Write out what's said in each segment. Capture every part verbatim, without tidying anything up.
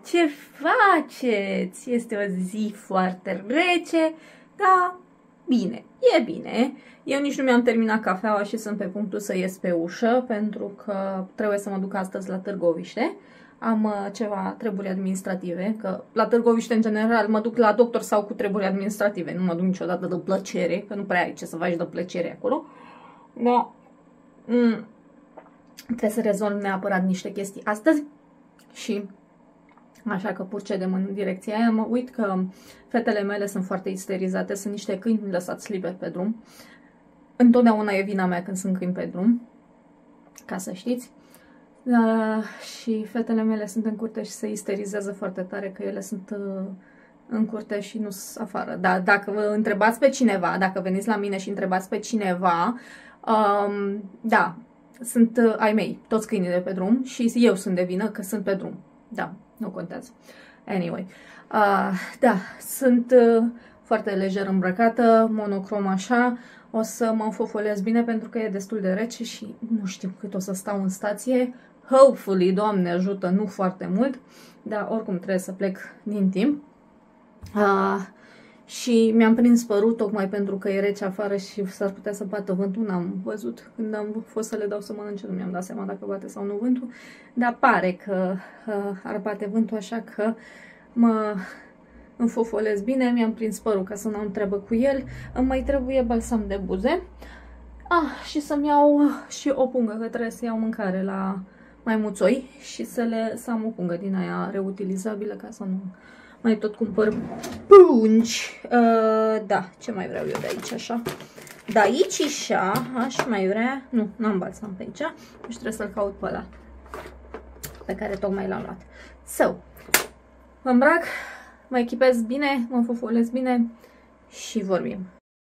Ce faceți? Este o zi foarte rece, dar bine, e bine. Eu nici nu mi-am terminat cafeaua și sunt pe punctul să ies pe ușă, pentru că trebuie să mă duc astăzi la Târgoviște. Am uh, ceva treburi administrative, că la Târgoviște, în general, mă duc la doctor sau cu treburi administrative. Nu mă duc niciodată de plăcere, că nu prea ai ce să faci de plăcere acolo. Da. Mm. Trebuie să rezolv neapărat niște chestii astăzi și așa că procedem în direcția aia. Mă uit că fetele mele sunt foarte isterizate, sunt niște câini lăsați liberi pe drum. Întotdeauna e vina mea când sunt câini pe drum, ca să știți. Uh, și fetele mele sunt în curte și se isterizează foarte tare că ele sunt uh, în curte și nu sunt afară. Dar dacă vă întrebați pe cineva, dacă veniți la mine și întrebați pe cineva, um, da, sunt uh, ai mei, toți câinii de pe drum și eu sunt de vină că sunt pe drum. Da, nu contează. Anyway, uh, da, sunt uh, foarte lejer îmbrăcată, monocrom așa, o să mă înfofolez bine pentru că e destul de rece și nu știu cât o să stau în stație. Hopefully, Doamne ajută, nu foarte mult, dar oricum trebuie să plec din timp. Uh, și mi-am prins părul tocmai pentru că e rece afară și s-ar putea să bată vântul. N-am văzut când am fost să le dau să mănânce, nu mi-am dat seama dacă bate sau nu vântul, dar pare că uh, ar bate vântul, așa că mă înfofolez bine. Mi-am prins părul ca să nu am treabă cu el. Îmi mai trebuie balsam de buze. Ah, și să-mi iau și o pungă, că trebuie să iau mâncare la maimuțoi și să, le, să am o pungă din aia reutilizabilă ca să nu mai tot cumpăr pungi. Uh, da, ce mai vreau eu de aici așa? De aici așa, aș mai vrea... Nu, n-am balsam pe aici. Deci trebuie să-l caut pe ăla pe care tocmai l-am luat. So, mă îmbrac, mă echipez bine, mă fofolez bine și vorbim.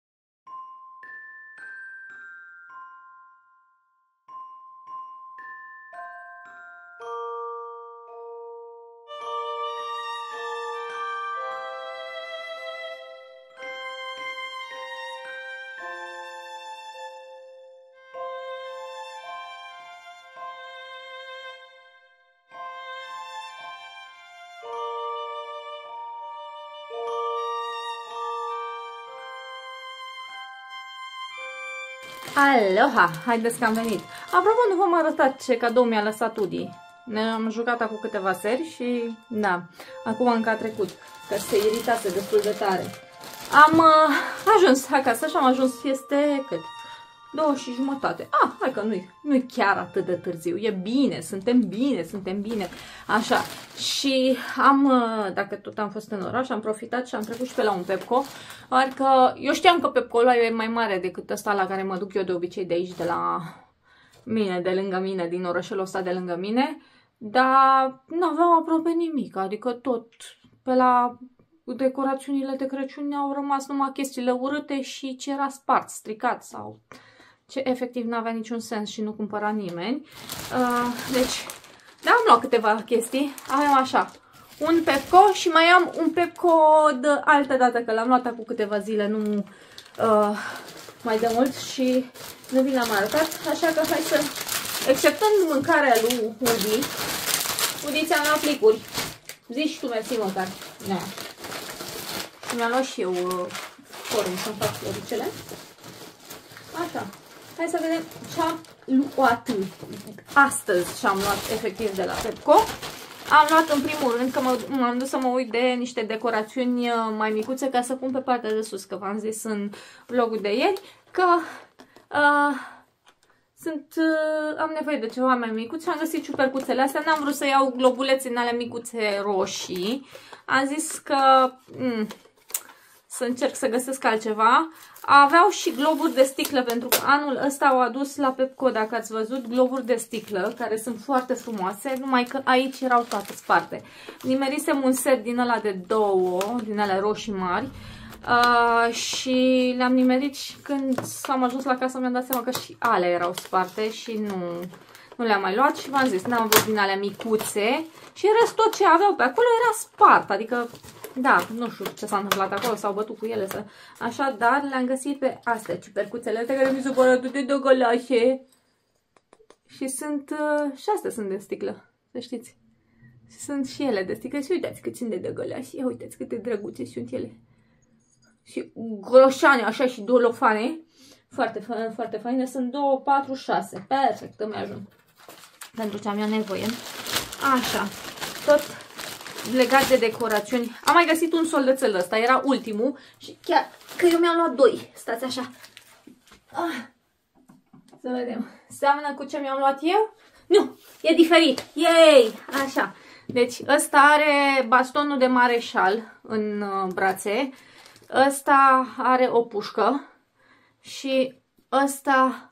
Aloha! Haideți că am venit! Apropo, nu v-am arătat ce cadou mi-a lăsat Udi. Ne-am jucat acum câteva seri și... da, acum încă a trecut, că se iritase destul de tare. Am uh, ajuns acasă și am ajuns, este cât? Două și jumătate. Ah, hai că nu-i nu chiar atât de târziu. E bine, suntem bine, suntem bine. Așa. Și am, dacă tot am fost în oraș, am profitat și am trecut și pe la un Pepco. Adică eu știam că Pepco-ul e mai mare decât ăsta la care mă duc eu de obicei de aici, de la mine, de lângă mine, din orășelul ăsta de lângă mine. Dar nu aveau aproape nimic. Adică tot pe la decorațiunile de Crăciun au rămas numai chestiile urâte și ce era spart, stricat sau... ce efectiv nu avea niciun sens și nu cumpăra nimeni. Uh, deci, da, am luat câteva chestii. Avem așa, un Pepco și mai am un Pepco de altă dată, că l-am luat acum câteva zile, nu uh, mai de mult și nu vi l-am arătat. Așa că hai să, exceptând mâncarea lui Udi, Udi ți-am luat plicuri. Zici tu mersi măcar. Da. Și mi-am luat și eu uh, forul să-mi fac floricele. Așa. Hai să vedem ce am luat astăzi și am luat efectiv de la Pepco. Am luat în primul rând că m-am dus să mă uit de niște decorațiuni mai micuțe ca să pun pe partea de sus, că v-am zis în vlogul de ieri că uh, sunt, uh, am nevoie de ceva mai micuț și am găsit ciupercuțele astea. N-am vrut să iau globulețe în alea micuțe roșii. Am zis că... Mm, să încerc să găsesc altceva. Aveau și globuri de sticlă, pentru că anul ăsta au adus la Pepco, dacă ați văzut, globuri de sticlă, care sunt foarte frumoase, numai că aici erau toate sparte. Nimerisem un set din ăla de două, din alea roșii mari, uh, și le-am nimerit și când am ajuns la casă mi-am dat seama că și alea erau sparte și nu, nu le-am mai luat și v-am zis, n-am vrut din alea micuțe și în rest tot ce aveau pe acolo era spart, adică... da, nu știu ce s-a întâmplat acolo, s-au bătut cu ele, să... așa, dar le-am găsit pe astea, ciupercuțele astea care mi se pare atât de dogălașe. Și sunt, uh, și astea sunt de sticlă, să știți. Sunt și ele de sticlă și uitați cât sunt de dăgăleași. Ia uitați câte drăguțe sunt ele. Și groșane, așa, și dolofane. Foarte, foarte faine. Sunt două, patru, șase. Perfect, îmi ajung. Pentru ce am eu nevoie. Așa. Tot legat de decorațiuni. Am mai găsit un soldățel ăsta. Era ultimul. Și chiar că eu mi-am luat doi. Stați așa. Ah. Să vedem. Seamănă cu ce mi-am luat eu? Nu, e diferit. Yay! Așa. Deci ăsta are bastonul de mareșal în uh, brațe. Ăsta are o pușcă. Și ăsta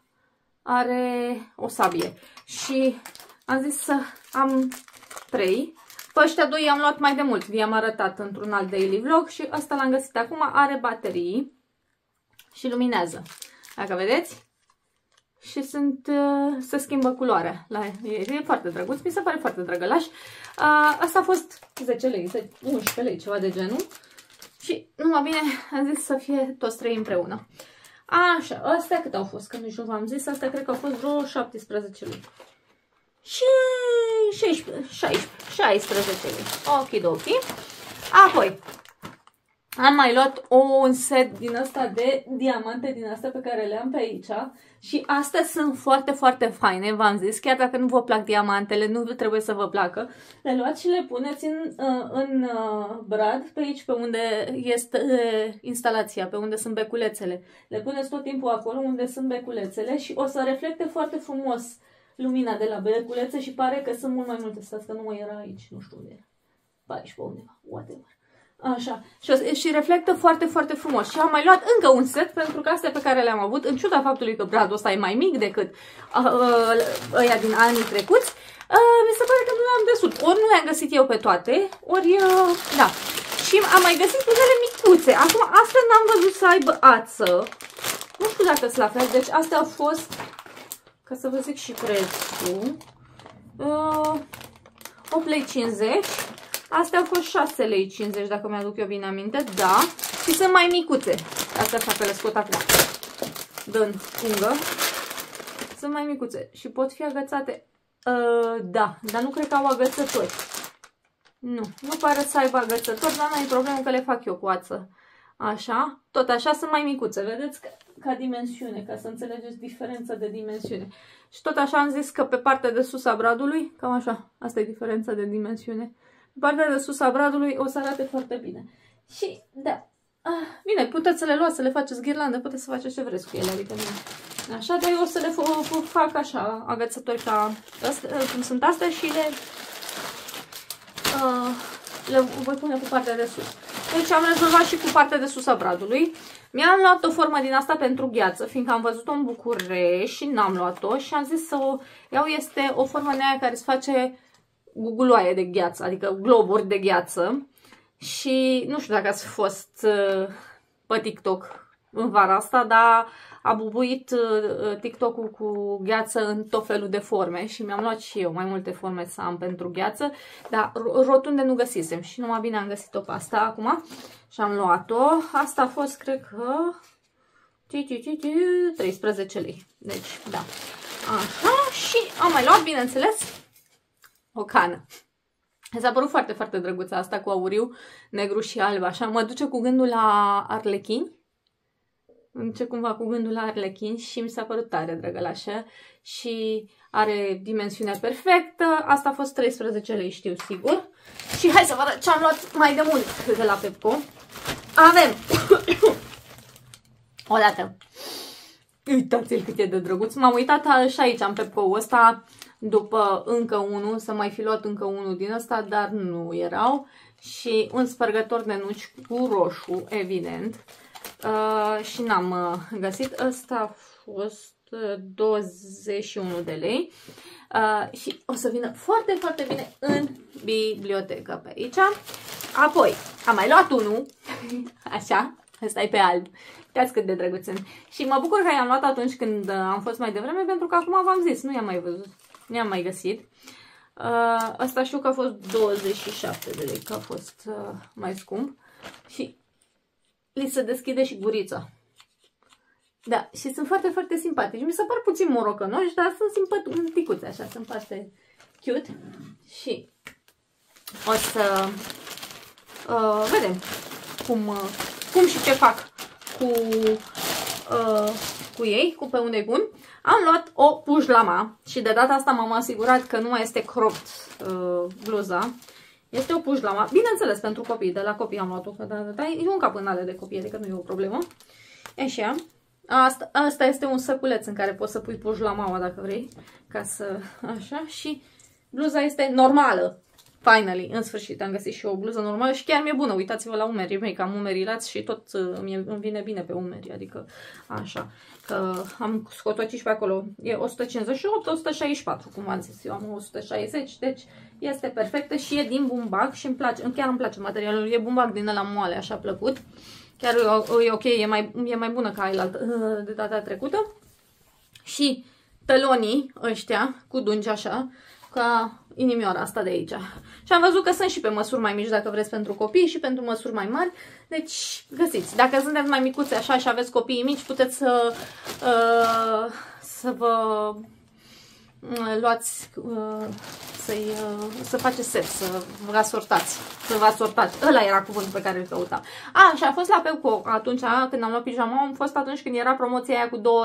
are o sabie. Și am zis să am trei. Pe ăștia doi i-am luat mai de mult. Vi-am arătat într-un alt daily vlog. Și ăsta l-am găsit acum. Are baterii. Și luminează. Dacă vedeți. Și sunt, uh, se schimbă culoarea. La, e, e foarte drăguț, mi se pare foarte drăgălaș. Uh, asta a fost zece lei, unsprezece lei, ceva de genul. Și numai bine am zis să fie toți trei împreună. Așa, astea cât au fost? Că nici nu v-am zis, astea cred că au fost vreo șaptesprezece lei. Și șaisprezece, șaisprezece, șaisprezece lei. Okidoki. Apoi, am mai luat un set din asta de diamante, din astea pe care le am pe aici. Și astea sunt foarte, foarte faine, v-am zis. Chiar dacă nu vă plac diamantele, nu trebuie să vă placă. Le luați și le puneți în, în brad, pe aici, pe unde este instalația, pe unde sunt beculețele. Le puneți tot timpul acolo unde sunt beculețele și o să reflecte foarte frumos lumina de la beculețe și pare că sunt mult mai multe. Stați că nu mai era aici, nu știu unde era. Pe aici, pe undeva, whatever. Așa. Și, o, și reflectă foarte, foarte frumos. Și am mai luat încă un set, pentru că astea pe care le-am avut, în ciuda faptului că bradul ăsta e mai mic decât uh, uh, ăia din anii trecuți, uh, mi se pare că nu le-am găsit. Ori nu le-am găsit eu pe toate, ori, uh, da. Și am mai găsit unele micuțe. Acum, astea n-am văzut să aibă ață. Nu știu dacă sunt la fel. Deci, astea au fost, ca să vă zic și prețul, uh, opt lei cincizeci. Astea au fost șase lei cincizeci, dacă mi-aduc eu bine aminte, da. Și sunt mai micuțe. Astea așa că le scot acum. Dând pungă. Sunt mai micuțe și pot fi agățate. Uh, da, dar nu cred că au agățători. Nu, nu pare să aibă agățători, dar nu e problemă că le fac eu cu ață. Așa, tot așa sunt mai micuțe, vedeți? Ca, ca dimensiune, ca să înțelegeți diferența de dimensiune. Și tot așa am zis că pe partea de sus a bradului, cam așa, asta e diferența de dimensiune. Pe partea de sus a bradului o să arate foarte bine. Și, da, ah, bine, puteți să le luați, să le faceți ghirlandă, puteți să faceți ce vreți cu ele, adică nu. Așa, dar eu o să le fac așa, agățători ca astea, cum sunt astea și le, uh, le voi pune pe partea de sus. Deci am rezolvat și cu partea de sus a bradului. Mi-am luat o formă din asta pentru gheață, fiindcă am văzut-o în București și n-am luat-o și am zis să o iau. Este o formă de aia care se face guguloaie de gheață, adică globuri de gheață. Și nu știu dacă ați fost uh, pe TikTok în vara asta, dar a bubuit uh, TikTok-ul cu gheață în tot felul de forme și mi-am luat și eu mai multe forme să am pentru gheață, dar rotunde nu găsisem și numai bine am găsit-o pe asta acum și am luat-o. Asta a fost, cred că, treisprezece lei. Deci, da. Așa, și am mai luat, bineînțeles, o cană. S-a părut foarte, foarte drăguță asta cu auriu, negru și alb, așa. Mă duce cu gândul la arlechini. Îmi duce cumva cu gândul la arlechini și mi s-a părut tare drăgălașă. Și are dimensiunea perfectă. Asta a fost treisprezece lei, știu sigur. Și hai să vă arăt ce am luat mai de mult de la Pepco. Avem o dată. Uitați-l cât e de drăguț. M-am uitat și aici în Pepco-ul ăsta după încă unul, să mai fi luat încă unul din ăsta, dar nu erau. Și un spărgător de nuci cu roșu, evident. Uh, și n-am uh, găsit. Ăsta a fost uh, douăzeci și unu de lei. Uh, și o să vină foarte, foarte bine în bibliotecă pe aici. Apoi, am mai luat unul. Așa, ăsta e pe alb. Uitați cât de drăguț sunt. Și mă bucur că i-am luat atunci când am fost mai devreme, pentru că acum v-am zis, nu i-am mai văzut. Nu i-am mai găsit. Uh, asta știu că a fost douăzeci și șapte de lei, că a fost uh, mai scump. Și li se deschide și gurița. Da, și sunt foarte, foarte simpatici. Mi se par puțin morocănoși, dar sunt simpaticuți așa, sunt foarte cute. Și o să uh, vedem cum, uh, cum și ce fac cu, uh, cu ei, cu pe unde bun. Am luat o pujlama și de data asta m-am asigurat că nu mai este cropped uh, bluza. Este o pujlama, bineînțeles pentru copii, de la copii am luat-o, că da, da, da, e un cap în ale de copii, adică nu e o problemă. Așa, asta, asta este un săculeț în care poți să pui pujlamaua dacă vrei, ca să, așa, și bluza este normală. Finally, în sfârșit, am găsit și eu o bluză normală și chiar mi-e bună. Uitați-vă la umerii mei, că am umerii lați și tot îmi vine bine pe umeri, adică așa. Că am scotocit și pe acolo, e o sută cincizeci și opt, o sută șaizeci și patru, cum am zis, eu am o sută șaizeci, deci este perfectă și e din bumbac și îmi place, chiar îmi place materialul, e bumbac din ăla moale, așa plăcut. Chiar e ok, e mai, e mai bună ca aia de data trecută. Și tălonii ăștia, cu dungi așa, ca inimioara asta de aici. Și am văzut că sunt și pe măsuri mai mici dacă vreți pentru copii și pentru măsuri mai mari. Deci găsiți. Dacă sunteți mai micuți așa și aveți copii mici, puteți să, uh, să vă uh, luați, uh, să-i, uh, să faceți set, să vă asortați. Să vă asortați. Ăla era cuvântul pe care îl căutam. A, și a fost la Pepco atunci când am luat pijama. Am fost atunci când era promoția aia cu două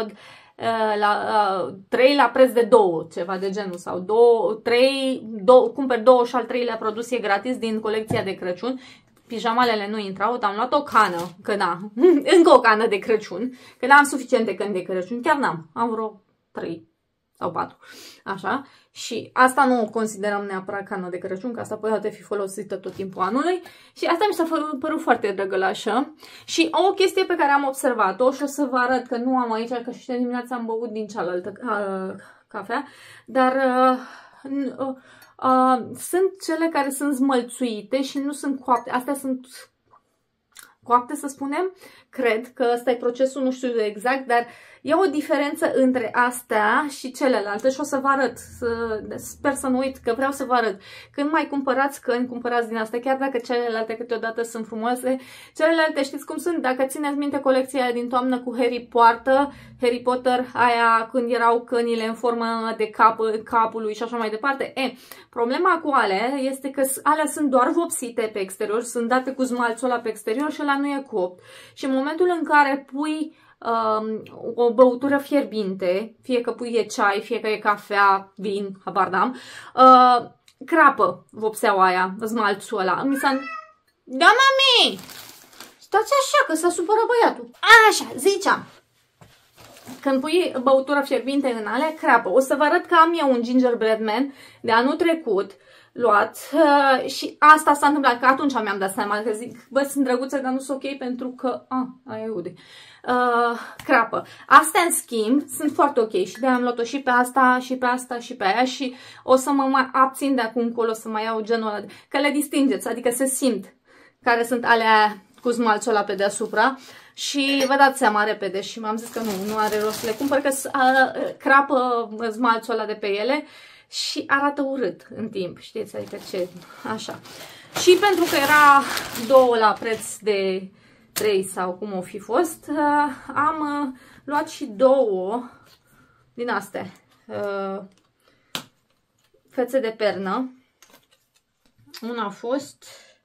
la uh, trei la preț de două, ceva de genul, sau două, trei, două, cumperi două și al treilea produs e gratis din colecția de Crăciun. Pijamalele nu intrau, dar am luat o cană, că na, încă o cană de Crăciun, că n-am suficiente căni de Crăciun, chiar n-am, am vreo trei sau patru, așa, și asta nu o considerăm neapărat cană de Crăciun, că asta poate fi folosită tot timpul anului și asta mi s-a părut foarte drăgălașă. Și o chestie pe care am observat-o și o să vă arăt că nu am aici, că și de dimineața am băut din cealaltă uh, cafea, dar uh, uh, uh, sunt cele care sunt zmălțuite și nu sunt coapte, astea sunt coapte, să spunem, cred că ăsta e procesul, nu știu exact, dar e o diferență între astea și celelalte și o să vă arăt, sper să nu uit că vreau să vă arăt. Când mai cumpărați căni, cumpărați din astea, chiar dacă celelalte câteodată sunt frumoase, celelalte știți cum sunt, dacă țineți minte colecția aia din toamnă cu Harry Potter, Harry Potter, aia când erau cănile în formă de cap, capului și așa mai departe, e, problema cu alea este că alea sunt doar vopsite pe exterior, sunt date cu smalțul ăla pe exterior și ăla nu e copt. Și în momentul în care pui um, o băutură fierbinte, fie că pui e ceai, fie că e cafea, vin, habar n-am, uh, crapă vopseaua aia, smalțul ăla. Mi s-a... Da, mami! Stați așa, că s-a supărat băiatul. Așa, ziceam. Când pui băutură fierbinte în alea, crapă. O să vă arăt că am eu un gingerbread man de anul trecut, luat, uh, și asta s-a întâmplat, că atunci mi-am dat seama, că zic, bă, sunt drăguțe, dar nu sunt ok pentru că, a, aia ude, uh, crapă. Astea, în schimb, sunt foarte ok și de-aia am luat-o și pe asta, și pe asta, și pe aia și o să mă mai abțin de acum încolo să mai iau genul ăla, că le distingeți, adică se simt care sunt alea cu smalțul ăla pe deasupra. Și vă dați seama repede și m-am zis că nu, nu are rost să le cumpăr, că uh, crapă smalțul ăla de pe ele și arată urât în timp, știți, adică ce, așa. Și pentru că era două la preț de trei sau cum o fi fost, uh, am uh, luat și două din astea, uh, fețe de pernă. Una a fost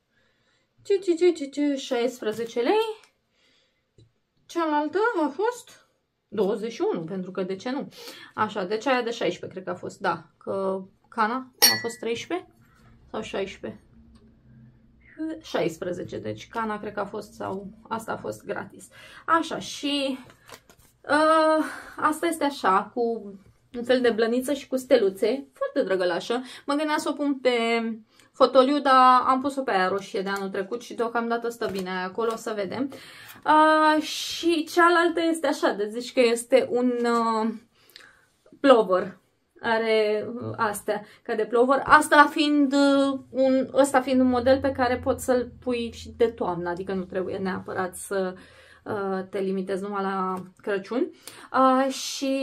șaisprezece lei. Cealaltă a fost douăzeci și unu, pentru că de ce nu? Așa, deci aia de șaisprezece, cred că a fost, da, că cana a fost treisprezece sau șaisprezece? șaisprezece, deci cana cred că a fost, sau asta a fost gratis. Așa, și uh, asta este așa, cu un fel de blăniță și cu steluțe, foarte drăgălașă. Mă gândeam să o pun pe fotoliu, dar am pus-o pe aia roșie de anul trecut și deocamdată stă bine acolo, o să vedem. Uh, și cealaltă este așa, de zici că este un uh, plover, are uh, astea ca de plover, asta fiind, uh, un, ăsta fiind un model pe care poți să-l pui și de toamnă, adică nu trebuie neapărat să uh, te limitezi numai la Crăciun. Uh, și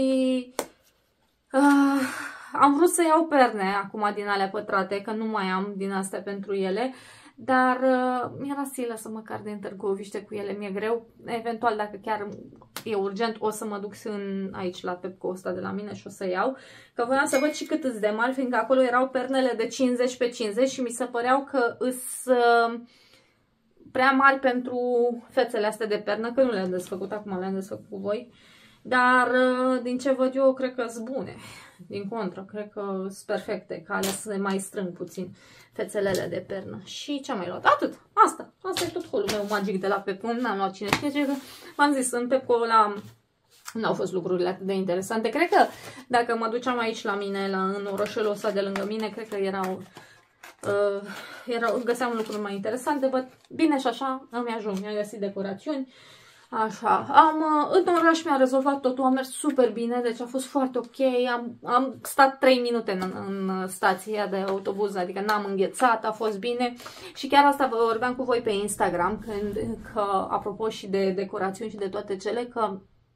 uh, am vrut să iau perne acum din alea pătrate, că nu mai am din astea pentru ele. dar uh, mi-era silă să măcar de întârgoviște cu ele, mi-e greu. Eventual, dacă chiar e urgent, o să mă duc în, aici la Pepco ăsta de la mine și o să iau. Că voiam să văd și cât îți de mari, fiindcă acolo erau pernele de cincizeci pe cincizeci și mi se păreau că îs uh, prea mari pentru fețele astea de pernă, că nu le-am desfăcut acum, le-am desfăcut cu voi. Dar uh, din ce văd eu, cred că sunt bune. Din contră, cred că sunt perfecte, că alea se mai strâng puțin fețelele de pernă. Și ce am mai luat? Atât. Asta. Asta e tot holul meu magic de la Pepco. N-am luat cine știe, că v-am zis, în Pepco la... n-au fost lucrurile atât de interesante. Cred că dacă mă duceam aici la mine, la, în orășelul ăsta de lângă mine, cred că erau... Uh, erau găseam lucruri mai interesante, bă, bine și așa îmi ajung. Mi-am găsit decorațiuni. Așa, am, în oraș mi-a rezolvat totul, a mers super bine, deci a fost foarte ok, am, am stat trei minute în, în stația de autobuz, adică n-am înghețat, a fost bine și chiar asta vă vorbeam cu voi pe Instagram, când, că apropo și de decorațiuni și de toate cele, că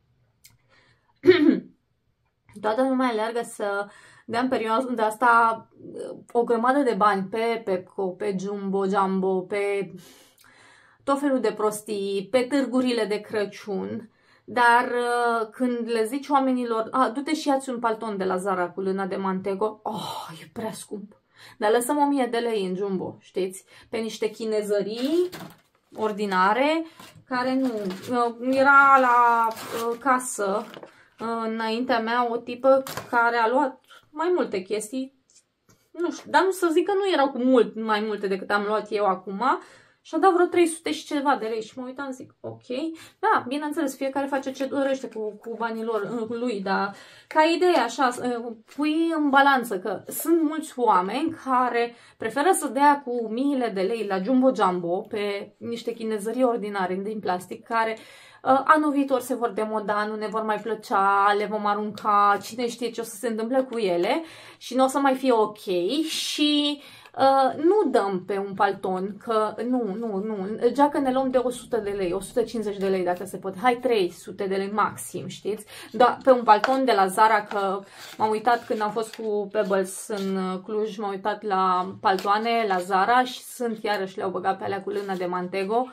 toată lumea aleargă să dea în perioada asta o grămadă de bani pe Pepco, pe Jumbo, Jumbo, pe... tot felul de prostii, pe târgurile de Crăciun, dar uh, când le zici oamenilor, du-te și ia-ți un palton de la Zara cu lână de Mantego, oh, e prea scump. Dar lăsăm o mie de lei în Jumbo, știți? Pe niște chinezării ordinare, care nu... Uh, era la uh, casă, uh, înaintea mea, o tipă care a luat mai multe chestii, nu știu, dar nu să zic că nu erau cu mult mai multe decât am luat eu acum, și-a dat vreo trei sute și ceva de lei și mă uitam, zic, ok. Da, bineînțeles, fiecare face ce dorește cu, cu banii lor, lui, dar ca idee așa, pui în balanță că sunt mulți oameni care preferă să dea cu miile de lei la Jumbo Jumbo pe niște chinezării ordinare din plastic, care uh, anul viitor se vor demoda, nu ne vor mai plăcea, le vom arunca, cine știe ce o să se întâmple cu ele și nu o să mai fie ok și... Uh, nu dăm pe un palton, că nu, nu, nu, geacă ne luăm de o sută de lei, o sută cincizeci de lei dacă se poate, hai trei sute de lei maxim, știți? Dar pe un palton de la Zara, că m-am uitat când am fost cu Pebbles în Cluj, m-am uitat la paltoane la Zara și sunt iarăși le-au băgat pe alea cu lână de Mantego.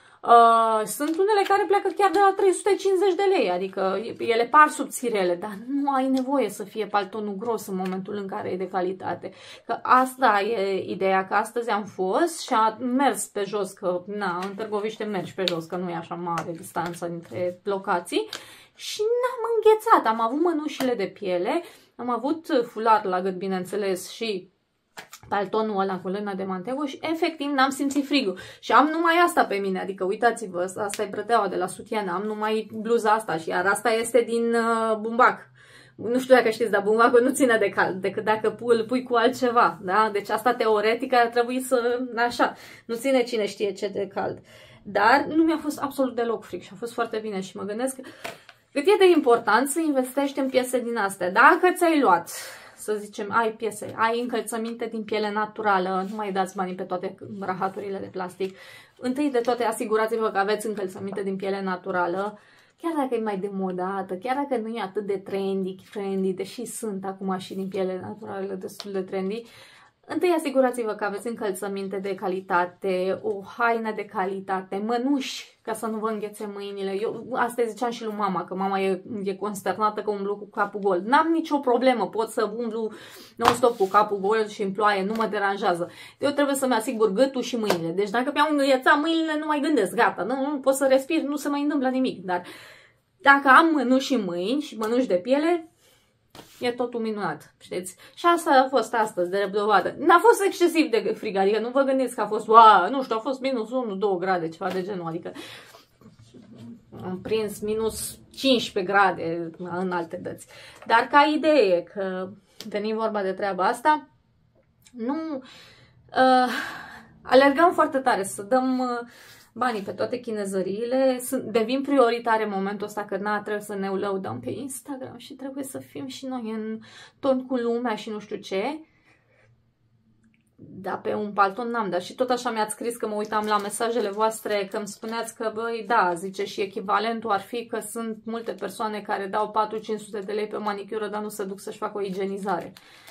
Uh, sunt unele care pleacă chiar de la trei sute cincizeci de lei, adică ele par subțirele, dar nu ai nevoie să fie paltonul gros în momentul în care e de calitate. Că asta e ideea, că astăzi am fost și am mers pe jos, că na, în Târgoviște mergi pe jos, că nu e așa mare distanța între locații și n-am înghețat, am avut mănușile de piele, am avut fular la gât, bineînțeles, și paltonul ăla cu lână de Mantego și efectiv n-am simțit frigul. Și am numai asta pe mine, adică uitați-vă, asta e brăteaua de la sutienă, am numai bluza asta și iar asta este din uh, bumbac. Nu știu dacă știți, dar bumbacul nu ține de cald, decât dacă îl pui cu altceva, da? Deci asta teoretic ar trebui să, așa, nu ține cine știe ce de cald. Dar nu mi-a fost absolut deloc frig și a fost foarte bine și mă gândesc cât e de important să investești în piese din astea. Dacă ți-ai luat, să zicem, ai piese, ai încălțăminte din piele naturală, nu mai dați banii pe toate rahaturile de plastic. Întâi de toate asigurați-vă că aveți încălțăminte din piele naturală, chiar dacă e mai demodată, chiar dacă nu e atât de trendy, trendy, deși sunt acum și din piele naturală destul de trendy. Întâi asigurați-vă că aveți încălțăminte de calitate, o haină de calitate, mănuși, ca să nu vă înghețe mâinile. Eu asta ziceam și lui mama, că mama e, e consternată că umblu cu capul gol. N-am nicio problemă, pot să umblu non-stop cu capul gol și în ploaie, nu mă deranjează. Eu trebuie să-mi asigur gâtul și mâinile. Deci dacă mi-am înghețat mâinile, nu mai gândesc, gata, nu, nu pot să respir, nu se mai întâmplă nimic. Dar dacă am mănuși și mâini și mănuși de piele, e totul minunat, știți? Și asta a fost astăzi, de dovadă. N-a fost excesiv de frig, adică nu vă gândiți că a fost, wow, nu știu, a fost minus unu doi grade, ceva de genul, adică am prins minus cincisprezece grade în alte dăți. Dar ca idee, că veni vorba de treaba asta, nu uh, alergăm foarte tare să dăm uh, banii pe toate chinezăriile, sunt, devin prioritare în momentul ăsta, că na, trebuie să ne lăudăm pe Instagram și trebuie să fim și noi în ton cu lumea și nu știu ce. Da, pe un palton n-am, dar și tot așa mi-ați scris, că mă uitam la mesajele voastre, că îmi spuneați că, băi, da, zice, și echivalentul ar fi că sunt multe persoane care dau patru cinci sute de lei pe manicură, dar nu se duc să-și facă o igienizare.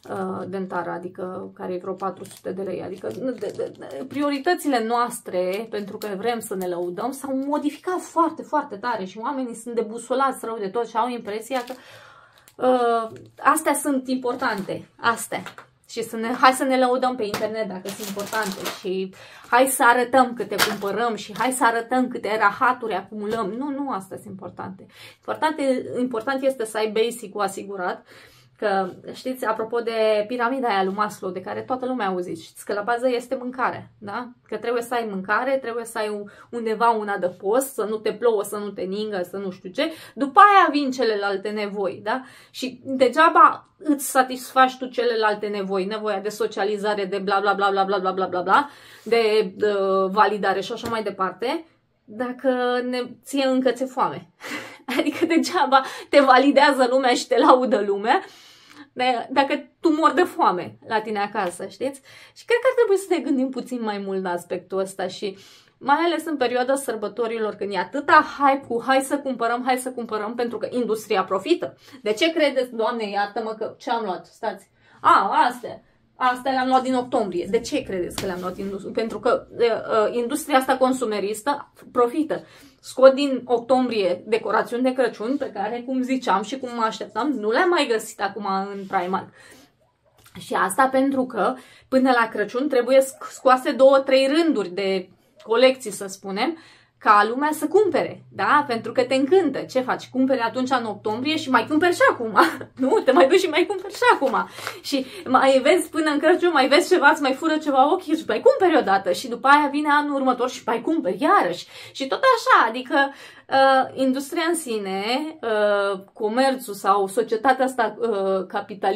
dentară, adică care e vreo patru sute de lei. Adică de, de, de, prioritățile noastre, pentru că vrem să ne lăudăm, s-au modificat foarte, foarte tare și oamenii sunt debusolați rău de tot și au impresia că uh, astea sunt importante, astea. Și să ne, hai să ne lăudăm pe internet dacă sunt importante și hai să arătăm câte cumpărăm și hai să arătăm câte rahaturi acumulăm. Nu, nu astea sunt importante. Important, important este să ai basic-ul asigurat. Că, știți, apropo de piramida aia lui Maslow, de care toată lumea a auzit, știți că la bază este mâncare, da? Că trebuie să ai mâncare, trebuie să ai undeva un adăpost, să nu te plouă, să nu te ningă, să nu știu ce. După aia vin celelalte nevoi, da? Și degeaba îți satisfaci tu celelalte nevoi, nevoia de socializare, de bla bla bla bla bla bla bla bla bla, de uh, validare și așa mai departe, dacă ne, ție încă ți-e foame. Adică degeaba te validează lumea și te laudă lumea dacă tu mori de foame la tine acasă, știți? Și cred că ar trebui să ne gândim puțin mai mult la aspectul ăsta și mai ales în perioada sărbătorilor, când e atâta hype cu hai să cumpărăm, hai să cumpărăm, pentru că industria profită. De ce credeți, Doamne, iartă-mă, că ce am luat? Stați. A, astea. Astea le-am luat din octombrie. De ce credeți că le-am luat din octombrie? Pentru că uh, industria asta consumeristă profită. Scot din octombrie decorațiuni de Crăciun pe care, cum ziceam și cum mă așteptam, nu le-am mai găsit acum în Primark. Și asta pentru că până la Crăciun trebuie scoase două, trei rânduri de colecții, să spunem, ca lumea să cumpere, da? Pentru că te încântă. Ce faci? Cumperi atunci în octombrie și mai cumperi și acum. Nu? Te mai duci și mai cumperi și acum. Și mai vezi până în Crăciun, mai vezi ceva, îți mai fură ceva ochii și mai cumperi odată. Și după aia vine anul următor și mai cumperi iarăși. Și tot așa, adică uh, industria în sine, uh, comerțul sau societatea asta uh,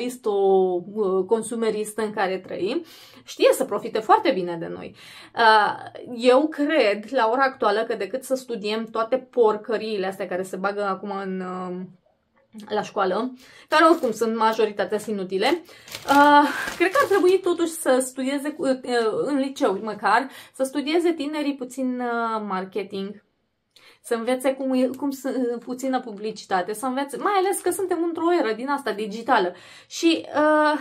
capitalisto-consumeristă în care trăim, știe să profite foarte bine de noi. Eu cred, la ora actuală, că decât să studiem toate porcăriile astea care se bagă acum în, la școală, care oricum sunt majoritatea inutile, cred că ar trebui totuși să studieze, în liceu măcar, să studieze tinerii puțin marketing, să învețe cum, cum puțină publicitate, să învețe, mai ales că suntem într-o eră din asta digitală. Și uh,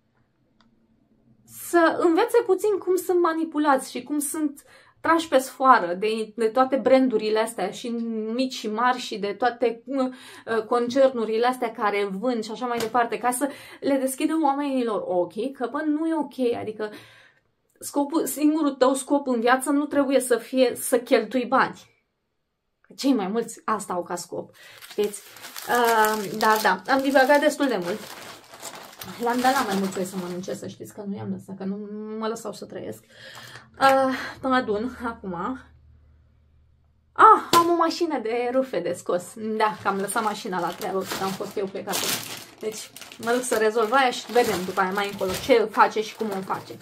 să învețe puțin cum sunt manipulați și cum sunt trași pe sfoară de, de toate brandurile astea, și mici și mari, și de toate uh, concernurile astea care vând și așa mai departe, ca să le deschidă oamenilor ochii că, bă, nu e ok, adică scopul, singurul tău scop în viață nu trebuie să fie să cheltui bani. Că cei mai mulți asta au ca scop, știți? Uh, dar da, am divagat destul de mult. Le-am dat la mai mult voie să mănânce, să știți, că nu i-am lăsat, că nu mă lăsau să trăiesc. Uh, mă adun acum. Ah, am o mașină de rufe de scos. Da, că am lăsat mașina la treabă, că am fost eu plecată. Deci mă duc să rezolv aia și vedem după aia mai încolo ce face și cum o face.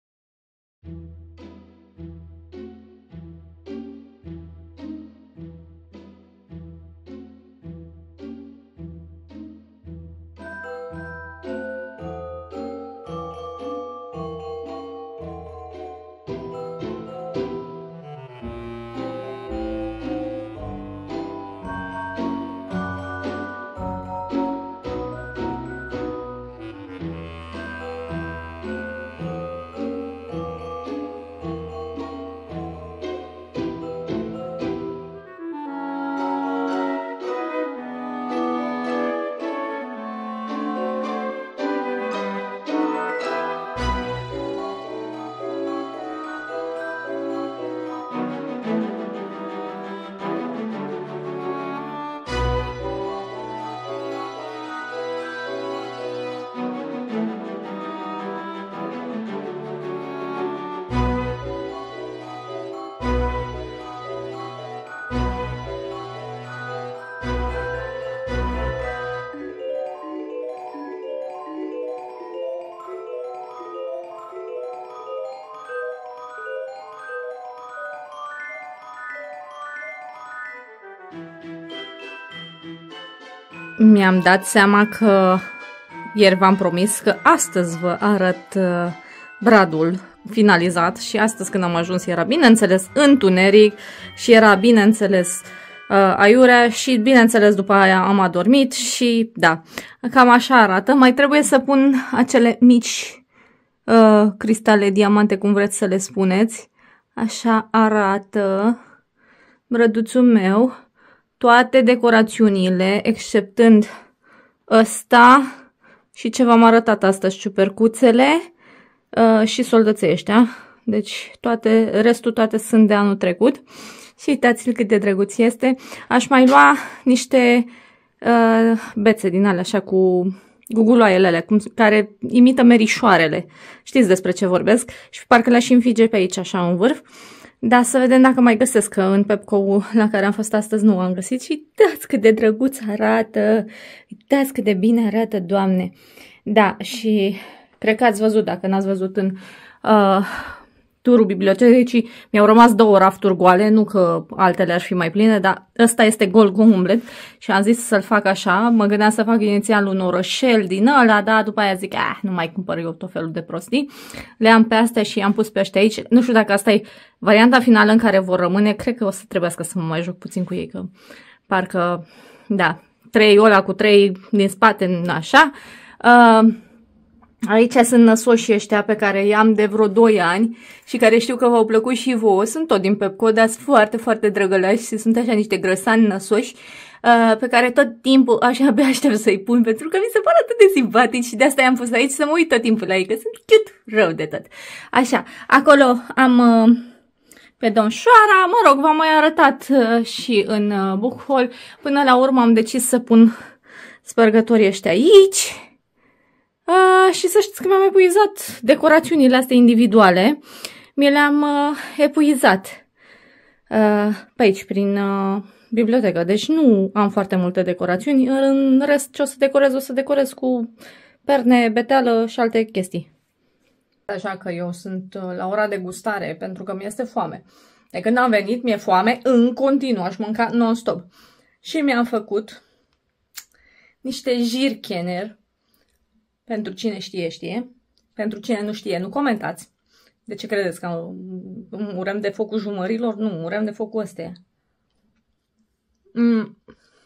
Mi-am dat seama că ieri v-am promis că astăzi vă arăt bradul finalizat și astăzi când am ajuns era bineînțeles întuneric și era bineînțeles uh, aiurea și, bineînțeles, după aia am adormit și, da, cam așa arată. Mai trebuie să pun acele mici uh, cristale, diamante, cum vreți să le spuneți. Așa arată brăduțul meu. Toate decorațiunile, exceptând ăsta și ce v-am arătat astăzi, ciupercuțele uh, și soldăței ăștia. Deci toate, restul toate sunt de anul trecut. Și uitați-l cât de drăguț este. Aș mai lua niște uh, bețe din alea, așa cu guguloaiele alea, cum, care imită merișoarele. Știți despre ce vorbesc? Și parcă le-aș înfige pe aici, așa, în vârf. Dar să vedem dacă mai găsesc, că în Pepco-ul la care am fost astăzi nu am găsit. Și uitați cât de drăguț arată. Uitați cât de bine arată, Doamne. Da, și cred că ați văzut, dacă n-ați văzut în uh, turul bibliotecii, mi-au rămas două rafturi goale, nu că altele ar fi mai pline, dar ăsta este gol cu umblet și am zis să-l fac așa. Mă gândeam să fac inițial un orășel din ăla, dar după aia zic, ah, nu mai cumpăr eu tot felul de prostii. Le am pe astea și am pus pe ăștia aici. Nu știu dacă asta e varianta finală în care vor rămâne. Cred că o să trebuiască să mă mai joc puțin cu ei, că parcă, da, trei ăla cu trei din spate, așa. Uh, Aici sunt năsoșii ăștia pe care i-am de vreo doi ani și care știu că v-au plăcut și vouă. Sunt tot din Pepco, dar sunt foarte, foarte drăgălași și sunt așa niște grăsani năsoși uh, pe care tot timpul așa abia aștept să-i pun pentru că mi se pare atât de simpatici și de asta i-am pus aici să mă uit tot timpul la ei, că sunt cute rău de tot. Așa, acolo am uh, pe domșoara, mă rog, v-am mai arătat uh, și în uh, book haul. Până la urmă am decis să pun spărgătorii ăștia aici. Uh, și să știți că mi-am epuizat decorațiunile astea individuale. Mi le-am uh, epuizat uh, pe aici, prin uh, bibliotecă. Deci nu am foarte multe decorațiuni. În rest, ce o să decorez, o să decorez cu perne, beteală și alte chestii. Așa că eu sunt uh, la ora de gustare, pentru că mi-este foame. De când am venit, mi-e foame în continuu, aș mânca non-stop. Și mi-am făcut niște jirchener. Pentru cine știe, știe. Pentru cine nu știe, nu comentați. De ce credeți că murem de focul jumărilor? Nu, murem de focul ăstea. Mm.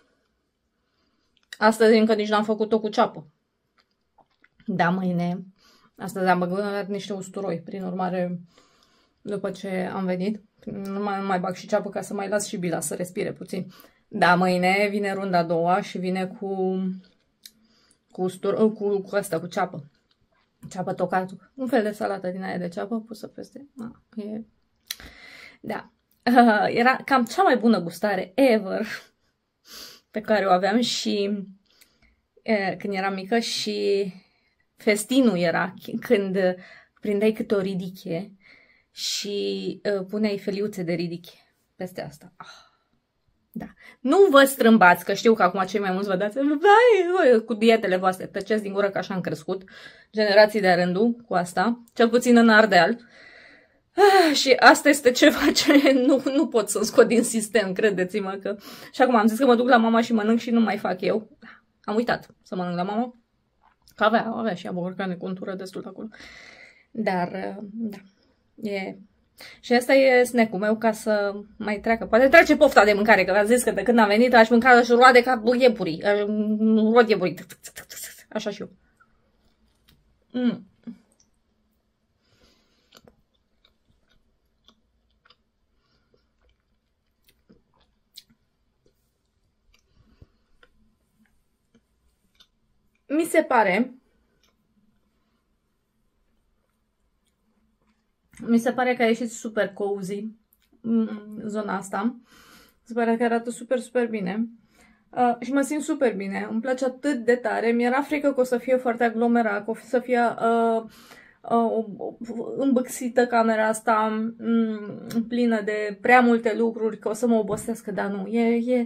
Astăzi încă nici n-am făcut-o cu ceapă. Da, mâine. Astăzi am băgat niște usturoi. Prin urmare, după ce am venit, nu mai, mai bag și ceapă ca să mai las și bila să respire puțin. Da, mâine vine runda a doua și vine cu... Cu, ustur, cu, cu asta, cu ceapă. Ceapă tocată. Un fel de salată din aia de ceapă pusă peste. Ah, e... Da. Uh, era cam cea mai bună gustare ever pe care o aveam și uh, când eram mică și festinul era când prindeai câte o ridiche și uh, puneai feliuțe de ridiche peste asta. Ah. Da. Nu vă strâmbați, că știu că acum cei mai mulți vă dați vai, cu dietele voastre, tăceți din gură că așa am crescut, generații de rândul cu asta, cel puțin în Ardeal. Ah, și asta este ceva ce nu, nu pot să scot din sistem, credeți-mă că... Și acum am zis că mă duc la mama și mănânc și nu mai fac eu. Am uitat să mănânc la mama, că avea, avea și ea borcane contură destul de acolo. Dar, da, e... Și asta e snack-ul meu ca să mai treacă. Poate trece pofta de mâncare, că v-am zis că de când am venit aș mânca și roade ca iepurii. Rod iepurii. Așa și eu. Mm. Mi se pare... Mi se pare că a ieșit super cozy zona asta. Mi se pare că arată super, super bine. Uh, și mă simt super bine. Îmi place atât de tare. Mi-era frică că o să fie foarte aglomerat, că o să fie uh, uh, îmbâxită camera asta, um, plină de prea multe lucruri, că o să mă obosească, dar nu. E... e...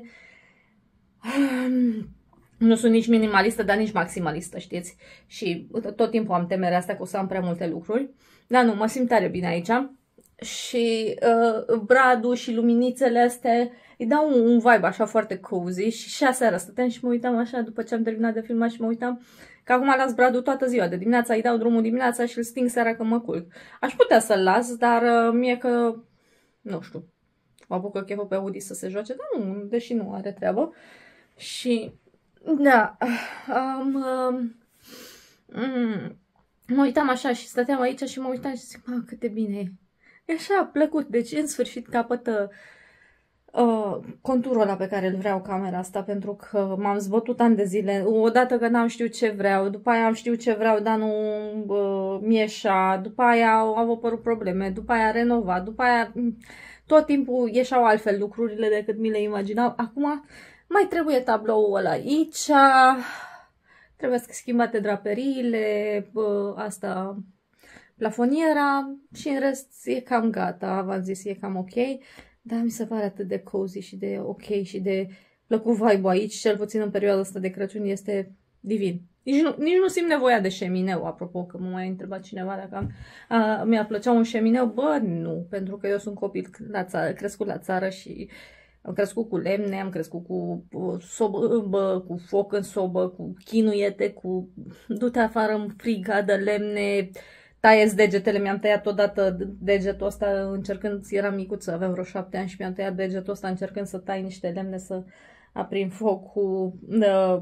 Um, nu sunt nici minimalistă, dar nici maximalistă, știți? Și tot timpul am temerea asta că o să am prea multe lucruri. Dar nu, mă simt tare bine aici. Și uh, bradul și luminițele astea îi dau un, un vibe așa foarte cozy. Și și aseară stăteam și mă uitam așa după ce am terminat de filmat și mă uitam că acum las bradul toată ziua. De dimineața îi dau drumul dimineața și îl sting seara când mă culc. Aș putea să-l las, dar uh, mie că, nu știu, o apucă cheful pe Udi să se joace, dar nu, deși nu are treabă. Și, da, um, um, um, mă uitam așa și stăteam aici și mă uitam și zic, mă, cât de bine e. E așa, plăcut, deci în sfârșit capătă uh, conturul ăla pe care îl vreau camera asta, pentru că m-am zbătut ani de zile, odată că n-am știut ce vreau, după aia am știut ce vreau, dar nu uh, mi-eșa, după aia au, au apărut probleme, după aia renovat, după aia tot timpul ieșau altfel lucrurile decât mi le imaginau. Acum mai trebuie tabloul ăla aici, trebuie să schimbate draperiile, uh, asta... plafoniera și în rest e cam gata, v-am zis, e cam ok, dar mi se pare atât de cozy și de ok și de plăcut vibe-ul aici, cel puțin în perioada asta de Crăciun, este divin. Nici nu, nici nu simt nevoia de șemineu, apropo, că mă mai întrebat cineva dacă mi-ar plăcea un șemineu, bă, nu, pentru că eu sunt copil la țară, crescut la țară și am crescut cu lemne, am crescut cu sobă, cu foc în sobă, cu chinuiete, cu du-te afară în friga de lemne, taie-ți degetele, mi-am tăiat odată degetul ăsta încercând, eram micuță, aveam vreo șapte ani și mi-am tăiat degetul ăsta încercând să tai niște lemne, să aprind foc cu... Uh,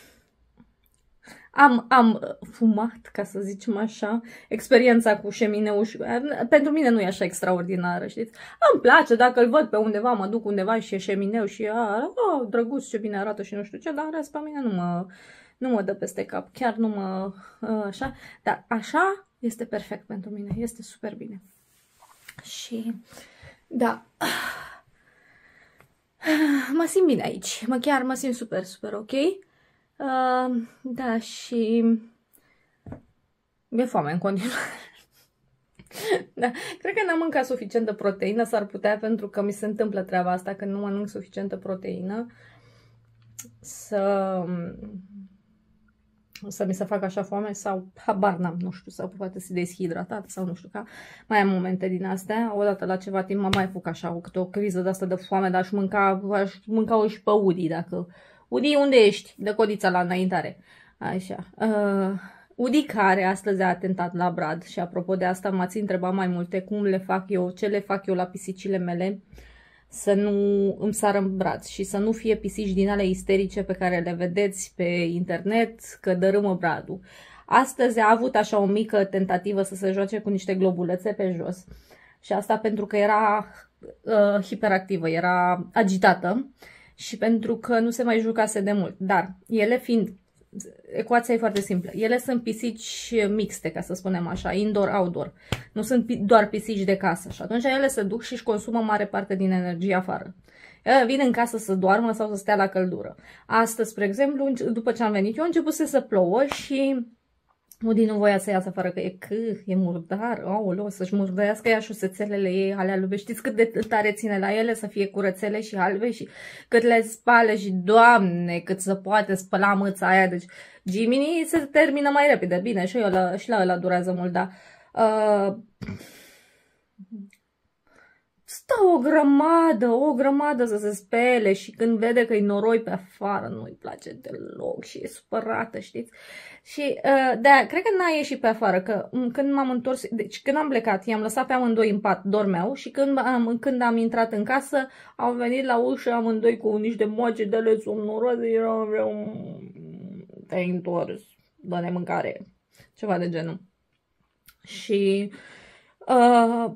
am, am fumat, ca să zicem așa, experiența cu șemineu și... Pentru mine nu e așa extraordinară, știți? Îmi place, dacă îl văd pe undeva, mă duc undeva și e șemineu și a, oh, drăguț, ce bine arată și nu știu ce, dar în rest pe mine nu mă, nu mă dă peste cap, chiar nu mă... Uh, așa, dar așa... Este perfect pentru mine, este super bine. Și, da, mă simt bine aici, mă chiar mă simt super, super ok. Uh, da, și mi-e foame în continuare. Da, cred că n-am mâncat suficientă proteină, s-ar putea, pentru că mi se întâmplă treaba asta, când nu mănânc suficientă proteină, să... să mi se facă așa foame sau habar n-am, nu știu, sau poate să deshidratat sau nu știu, ca mai am momente din astea. Odată la ceva timp m-am mai făcut așa o, câte o criză de asta de foame, dar aș mânca, aș mânca-o și pe Udi, dacă... Udi, unde ești? Dă codița la înaintare. Așa. Uh, Udi, care astăzi a atentat la Brad, și apropo de asta m-ați întrebat mai multe, cum le fac eu, ce le fac eu la pisicile mele, să nu îmi sară în braț și să nu fie pisici din ale isterice pe care le vedeți pe internet că dărâmă Bradul. Astăzi a avut așa o mică tentativă să se joace cu niște globulețe pe jos și asta pentru că era uh, hiperactivă, era agitată și pentru că nu se mai jucase de mult. Dar ele fiind, ecuația e foarte simplă, ele sunt pisici mixte, ca să spunem așa, indoor-outdoor. Nu sunt doar pisici de casă și atunci ele se duc și își consumă mare parte din energie afară. Ele vin în casă să doarmă sau să stea la căldură. Astăzi, spre exemplu, după ce am venit eu, a început să plouă și Udi nu voia să iasă afară, că e că e murdar, aoleu, să-și murdăiască ea șusețelele ei ale albe. Știți cât de tare ține la ele să fie curățele și albe și cât le spală și, Doamne, cât să poate spăla mâța aia. Deci Jiminy se termină mai repede, bine, și, eu la, și la ăla durează mult, dar uh, stă o grămadă, o grămadă să se spele și când vede că e noroi pe afară, nu-i place deloc și e supărată, știți? Și uh, de-aia, cred că n-a ieșit pe afară, că când m-am întors, deci când am plecat, i-am lăsat pe amândoi în pat, dormeau, și când am, când am intrat în casă, au venit la ușă amândoi cu niște moace de ale somnoroase, erau, vreau, te-ai întors, dă-ne mâncare, ceva de genul. Și uh,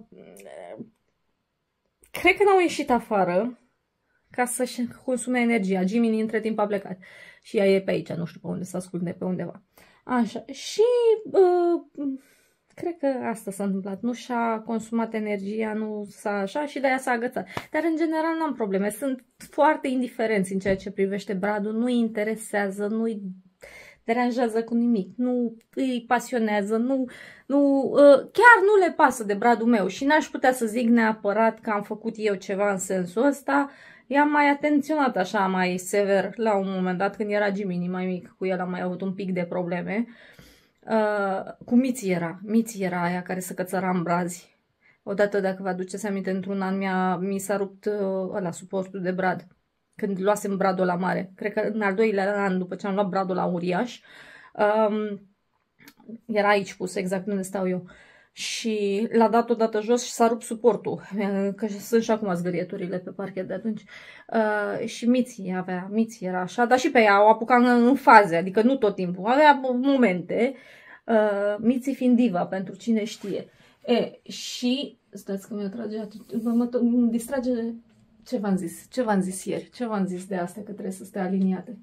cred că n-au ieșit afară ca să-și consume energia. Jimmy între timp a plecat și ea e pe aici, nu știu pe unde, să asculte pe undeva. Așa, și uh, cred că asta s-a întâmplat. Nu și-a consumat energia, nu s-a așa și de-aia s-a agățat. Dar în general n-am probleme. Sunt foarte indiferenți în ceea ce privește Bradul. Nu-i interesează, nu-i deranjează cu nimic, nu îi pasionează, nu, nu, uh, chiar nu le pasă de Bradul meu și n-aș putea să zic neapărat că am făcut eu ceva în sensul ăsta. I-am mai atenționat așa mai sever la un moment dat când era Jiminy mai mic, cu el am mai avut un pic de probleme. Uh, cu Miții era, Miții era aia care se cățăra în brazi. Odată, dacă vă aduceți aminte, într-un an mi s-a rupt uh, ăla, suportul de brad. Când luasem Bradul la mare. Cred că în al doilea an, după ce am luat Bradul la uriaș, um, era aici pus, exact unde stau eu. și l-a dat odată jos și s-a rupt suportul, că sunt și acum zgârieturile pe parchet de atunci. Uh, și Miții avea, Miții era așa, dar și pe ea o apuca în, în faze, adică nu tot timpul, avea momente, uh, Miții fiind diva, pentru cine știe. E, și, stați că mi-a trage, mă, mă, mă distrage, ce v-am zis, ce v-am zis ieri, ce v-am zis de astea, că trebuie să stea aliniate.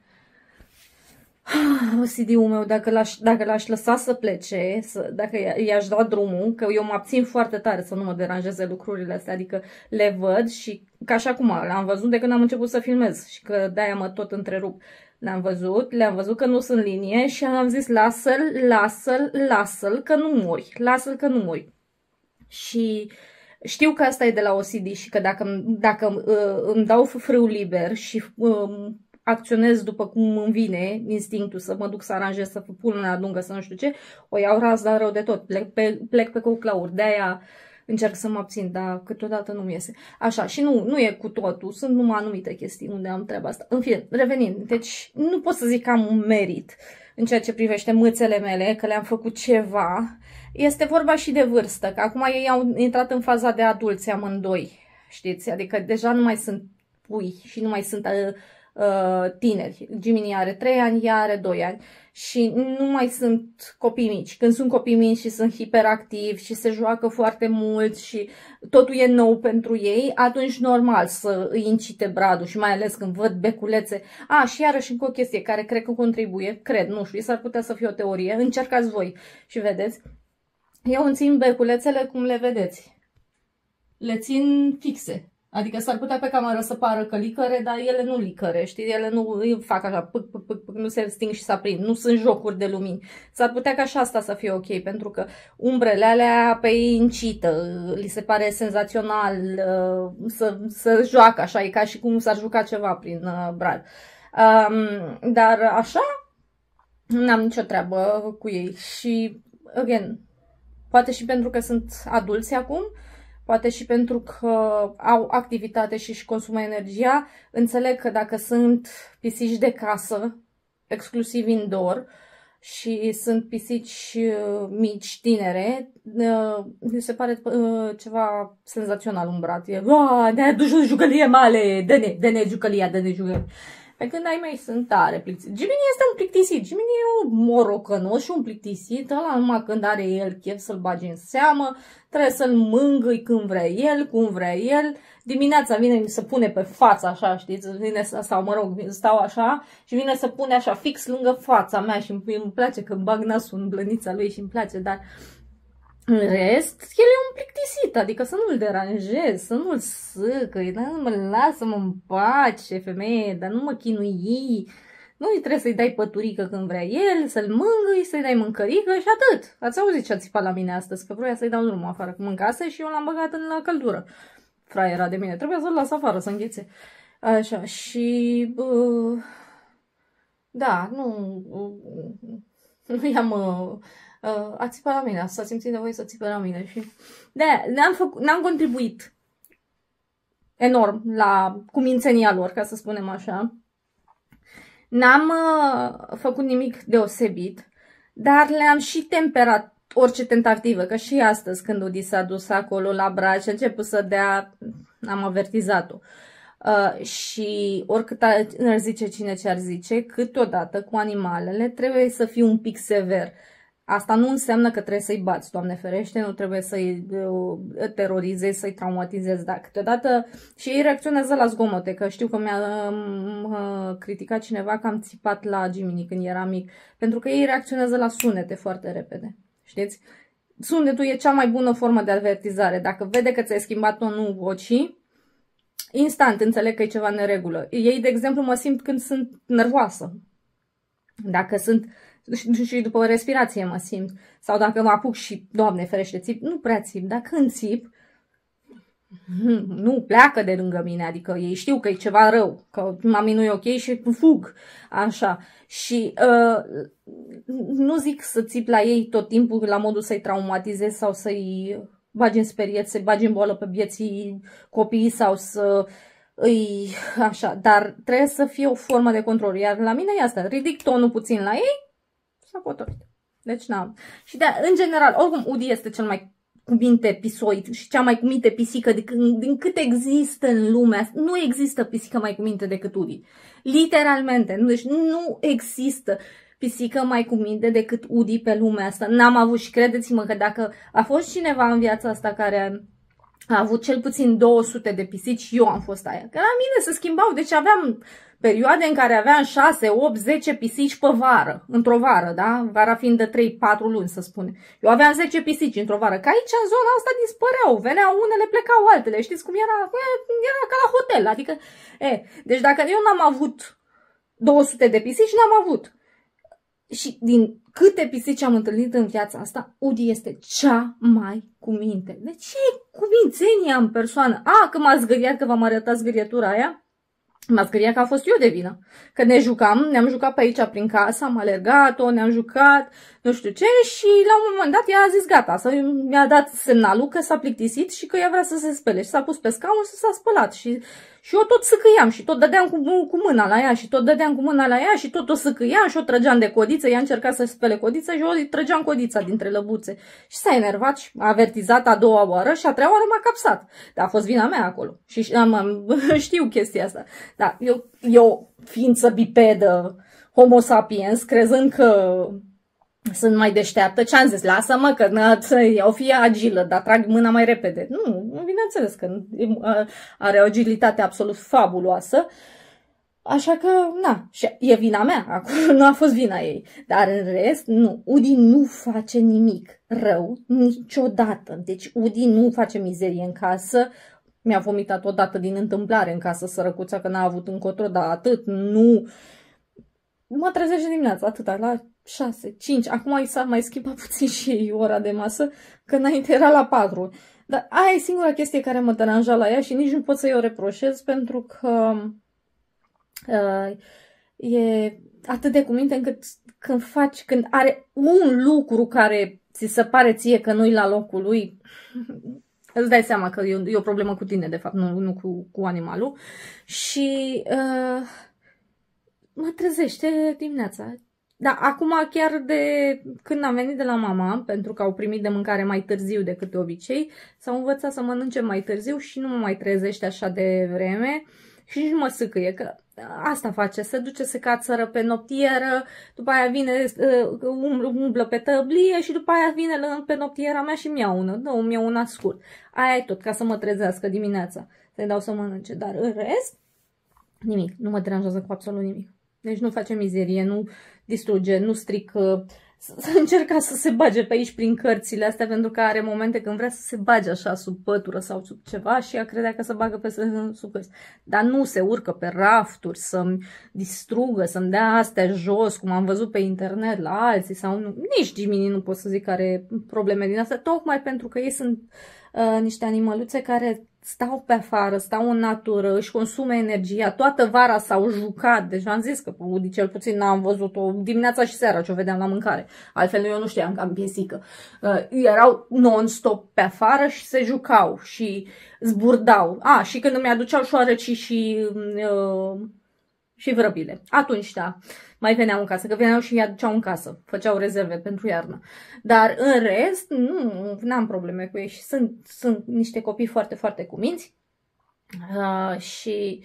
O C D-ul meu, dacă l-aș, dacă l-aș lăsa să plece, să, dacă i-aș da drumul, că eu mă abțin foarte tare să nu mă deranjeze lucrurile astea, adică le văd și ca și acum, le-am văzut de când am început să filmez și că de-aia mă tot întrerup. Le-am văzut, le-am văzut că nu sunt în linie și am zis lasă-l, lasă-l, lasă-l, că nu mori, lasă-l că nu mori. Și știu că asta e de la O C D și că dacă, dacă uh, îmi dau frâul liber și uh, acționez după cum îmi vine instinctul să mă duc să aranjez, să pun în lungă, să nu știu ce, o iau razna rău de tot, plec pe, plec pe coclauri, de-aia încerc să mă abțin, dar câteodată nu-mi iese. Așa, și nu, nu e cu totul, sunt numai anumite chestii unde am treaba asta. În fine, revenind, deci nu pot să zic că am un merit în ceea ce privește mâțele mele, că le-am făcut ceva. Este vorba și de vârstă, că acum ei au intrat în faza de adulți amândoi, știți, adică deja nu mai sunt pui și nu mai sunt uh, uh, tineri. Jiminy are trei ani, ea are doi ani și nu mai sunt copii mici. Când sunt copii mici și sunt hiperactivi și se joacă foarte mult și totul e nou pentru ei, atunci normal să îi incite bradul și mai ales când văd beculețe. A, și iarăși încă o chestie care cred că contribuie, cred, nu știu, s-ar putea să fie o teorie, încercați voi și vedeți. Eu îmi țin beculețele cum le vedeți. Le țin fixe. Adică s-ar putea pe cameră să pară că licăre, dar ele nu licăre, știi? Ele nu fac așa, pâc, pâc, pâc, pâc, nu se sting și se aprind. Nu sunt jocuri de lumini. S-ar putea ca și asta să fie ok, pentru că umbrele alea pe ei incită, li se pare senzațional uh, să, să joacă așa, e ca și cum s-ar juca ceva prin uh, brad. Um, dar așa, n-am nicio treabă cu ei și, again, poate și pentru că sunt adulți acum, poate și pentru că au activitate și își consumă energia. Înțeleg că dacă sunt pisici de casă, exclusiv indoor, și sunt pisici mici, tinere, mi se pare ceva senzațional un brat. E, ne-a dus jucălie male, dă-ne, dă-ne jucălia, dă-ne jucălia. Pe când ai mei sunt tare plictisiți. Jiminy este un plictisit. Jiminy e un morocănos și un plictisit. Ăla numai când are el chef să-l bagi în seamă. Trebuie să-l mângâi când vrea el, cum vrea el. Dimineața vine să pune pe față așa, știți? Vine să, sau mă rog, stau așa și vine să pune așa fix lângă fața mea și îmi, îmi place când bag nasul în blănița lui și îmi place, dar în rest, el e un plictisit, adică să nu-l deranjez, să nu-l sâcăi, dar nu mă lasă-mă în pace, femeie, dar nu mă chinui. Nu trebuie să-i dai păturică când vrea el, să-l mângâi, să-i dai mâncărică și atât. Ați auzit ce a țipat la mine astăzi, că vroia să-i dau drumul afară, că mâncase și eu l-am băgat în la căldură. Fraiera de mine, trebuia să-l las afară, să înghețe. Așa, și... Uh, da, nu... Uh, nu i-am... Uh, Uh, a țipat la mine, s-a simțit nevoie să țipe la mine și de-aia n-am contribuit enorm la cumințenia lor, ca să spunem așa. N-am uh, făcut nimic deosebit, dar le-am și temperat orice tentativă, că și astăzi când Udi s-a dus acolo la braț, a început să dea, am avertizat-o. Uh, și oricât ar zice cine ce ar zice, câteodată cu animalele trebuie să fii un pic sever. Asta nu înseamnă că trebuie să-i bați, Doamne ferește, nu trebuie să-i uh, terorizezi, să-i traumatizezi, dar câteodată și ei reacționează la zgomote, că știu că mi-a uh, criticat cineva că am țipat la Jiminy când era mic, pentru că ei reacționează la sunete foarte repede, știți? Sunetul e cea mai bună formă de avertizare, dacă vede că ți-ai schimbat tonul vocii, instant înțeleg că e ceva în neregulă. Ei, de exemplu, mă simt când sunt nervoasă, dacă sunt... și după respirație mă simt. Sau dacă mă apuc și, Doamne ferește, țip, nu prea țip, dar când țip, nu pleacă de lângă mine, adică ei știu că e ceva rău, că mami nu e ok și fug, așa. Și uh, nu zic să țip la ei tot timpul la modul să-i traumatizez sau să-i bagi în speriet, să-i bagi în boală pe vieții copiii sau să îi, așa, dar trebuie să fie o formă de control, iar la mine e asta, ridic tonul puțin la ei, s-a potorit. Deci, n-am. Și de, în general, oricum, Udi este cel mai cuminte pisoi și cea mai cuminte pisică de, din cât există în lumea. Nu există pisică mai cuminte decât Udi. Literalmente. Deci nu există pisică mai cuminte decât Udi pe lumea asta. N-am avut și credeți-mă că dacă a fost cineva în viața asta care a avut cel puțin două sute de pisici, eu am fost aia. Că la mine se schimbau, deci aveam perioade în care aveam șase, opt, zece pisici pe vară, într-o vară, da? Vara fiind de trei patru luni, să spune. Eu aveam zece pisici într-o vară, că aici în zona asta dispăreau, veneau unele, plecau altele, știți cum era? Era ca la hotel, adică, e, deci dacă eu n-am avut două sute de pisici, n-am avut. Și din câte pisici am întâlnit în viața asta, Udi este cea mai cuminte. De ce cumințenia în persoană? A, că m-a zgâriat, că v-am arătat zgârietura aia. M-a zgâriat că a fost eu de vină. Că ne jucam, ne-am jucat pe aici prin casă, am alergat-o, ne-am jucat, nu știu ce, și la un moment dat ea a zis gata, să mi-a dat semnalul că s-a plictisit și că ea vrea să se spele. Și s-a pus pe scaun și s-a spălat. Și, și eu tot sâcâiam și tot dădeam cu, cu mâna la ea și tot dădeam cu mâna la ea și tot o sâcâiam și o trăgeam de codiță. Ea încerca să-și spele codița și eu îi trăgeam codița dintre lăbuțe. Și s-a enervat și a avertizat a doua oară și a treia oară m-a capsat. Dar a fost vina mea acolo. Și am, știu chestia asta. Da, eu, eu ființă bipedă, homo sapiens, crezând că sunt mai deșteaptă, ce-am zis? Lasă-mă că o fie agilă, dar trag mâna mai repede. Nu, bineînțeles că are o agilitate absolut fabuloasă. Așa că, na, și e vina mea, acolo nu a fost vina ei. Dar în rest, nu, Udi nu face nimic rău niciodată. Deci Udi nu face mizerie în casă. Mi-a vomitat odată din întâmplare în casă, sărăcuța, că n-a avut încotro, dar atât, nu. Mă trezește dimineața, atâta, la șase, cinci. Acum s-a mai schimbat puțin și ora de masă, că înainte era la patru. Dar aia e singura chestie care mă deranja la ea și nici nu pot să-i o reproșez, pentru că uh, e atât de cuminte încât când faci, când are un lucru care ți se pare ție că nu-i la locul lui, îți dai seama că e o, e o problemă cu tine, de fapt, nu, nu cu, cu animalul. Și uh, mă trezește dimineața. Da, acum chiar de când am venit de la mama, pentru că au primit de mâncare mai târziu decât de obicei, s-au învățat să mănânce mai târziu și nu mă mai trezește așa de vreme și nici nu mă sâcâie, că asta face, se duce, se cațără pe noptieră, după aia vine, umblă pe tăblie și după aia vine pe noptiera mea și mi-a una, dă mi-a una scurt. Aia e tot, ca să mă trezească dimineața, să-i dau să mănânce, dar în rest, nimic, nu mă deranjează cu absolut nimic. Deci nu face mizerie, nu distruge, nu strică, încerca să se bage pe aici prin cărțile astea, pentru că are momente când vrea să se bage așa sub pătură sau sub ceva și ea credea că se bagă pe sub cărți. Dar nu se urcă pe rafturi să-mi distrugă, să-mi dea astea jos, cum am văzut pe internet la alții sau nu. Nici Jiminy nu pot să zic că are probleme din astea, tocmai pentru că ei sunt uh, niște animăluțe care stau pe afară, stau în natură, își consume energia. Toată vara s-au jucat. Deci am zis că pe Udi cel puțin n-am văzut-o dimineața și seara ce o vedeam la mâncare. Altfel eu nu știam că am piesică. Uh, erau non-stop pe afară și se jucau și zburdau. A, și când îmi aduceau șoarăcii și, uh, și vrăbile. Atunci, da, mai veneau în casă, că veneau și îi aduceau în casă. Făceau rezerve pentru iarnă. Dar în rest, nu, n-am probleme cu ei și sunt, sunt niște copii foarte, foarte cuminți. Uh, și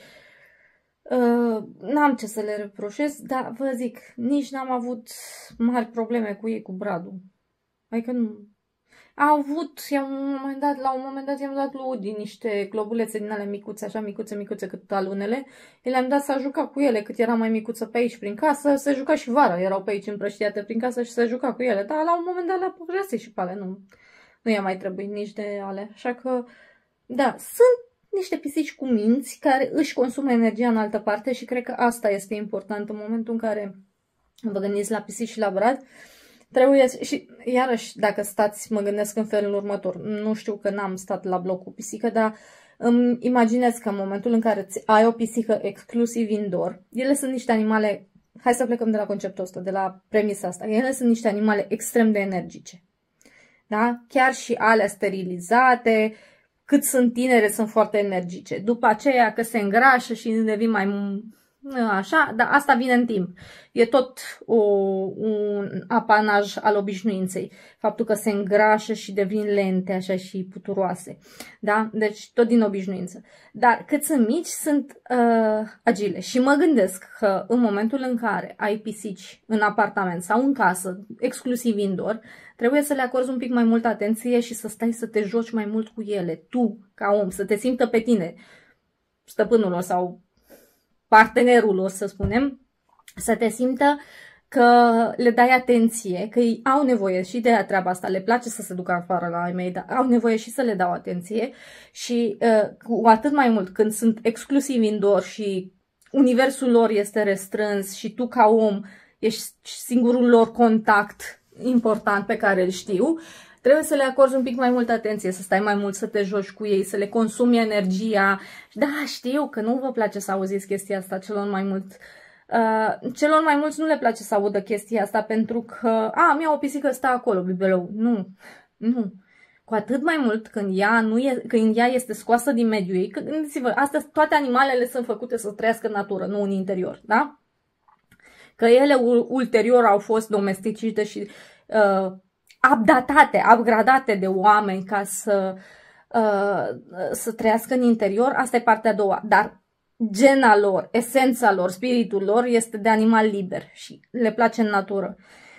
uh, n-am ce să le reproșez, dar vă zic, nici n-am avut mari probleme cu ei, cu Bradu. Adică nu. A avut, un moment dat, la un moment dat i-am dat lui Udi niște globulețe din ale micuțe, așa micuțe, micuțe cât alunele. Le-am dat să juca cu ele, cât era mai micuță pe aici prin casă, se juca și vara, erau pe aici împrăștiate prin casă și se juca cu ele. Dar la un moment dat le-a părăsit și pe ale, nu, nu i-a mai trebuit nici de ale. Așa că, da, sunt niște pisici cu minți care își consumă energia în altă parte și cred că asta este important în momentul în care vă gândiți la pisici și la Brad. Trebuie, și iarăși, dacă stați, mă gândesc în felul următor. Nu știu că n-am stat la bloc cu pisică, dar îmi imaginez că în momentul în care ai o pisică exclusiv indoor, ele sunt niște animale, hai să plecăm de la conceptul ăsta, de la premisa asta, ele sunt niște animale extrem de energice. Da? Chiar și alea sterilizate, cât sunt tinere, sunt foarte energice. După aceea că se îngrașă și devin mai așa, dar asta vine în timp. E tot o, un apanaj al obișnuinței. Faptul că se îngrașă și devin lente, așa, și puturoase. Da? Deci tot din obișnuință. Dar cât sunt mici, sunt uh, agile. Și mă gândesc că în momentul în care ai pisici în apartament sau în casă, exclusiv indoor, trebuie să le acorzi un pic mai multă atenție și să stai să te joci mai mult cu ele. Tu, ca om, să te simtă pe tine, stăpânul lor sau partenerul lor, să spunem, să te simtă că le dai atenție, că ei au nevoie și de treaba asta, le place să se ducă afară la ai mei, dar au nevoie și să le dau atenție și uh, cu atât mai mult când sunt exclusiv indoor și universul lor este restrâns și tu ca om ești singurul lor contact important pe care îl știu, trebuie să le acorzi un pic mai multă atenție, să stai mai mult, să te joci cu ei, să le consumi energia. Da, știu că nu vă place să auziți chestia asta celor mai mult. Uh, celor mai mulți nu le place să audă chestia asta pentru că, a, mi-a o pisică stă acolo, bibelou. Nu, nu. Cu atât mai mult când ea, nu e, când ea este scoasă din mediul ei. Gândiți-vă, astăzi toate animalele sunt făcute să trăiască în natură, nu în interior, da? Că ele ulterior au fost domesticite și uh, updatate, upgradate de oameni ca să, uh, să trăiască în interior, asta e partea a doua. Dar gena lor, esența lor, spiritul lor este de animal liber și le place în natură.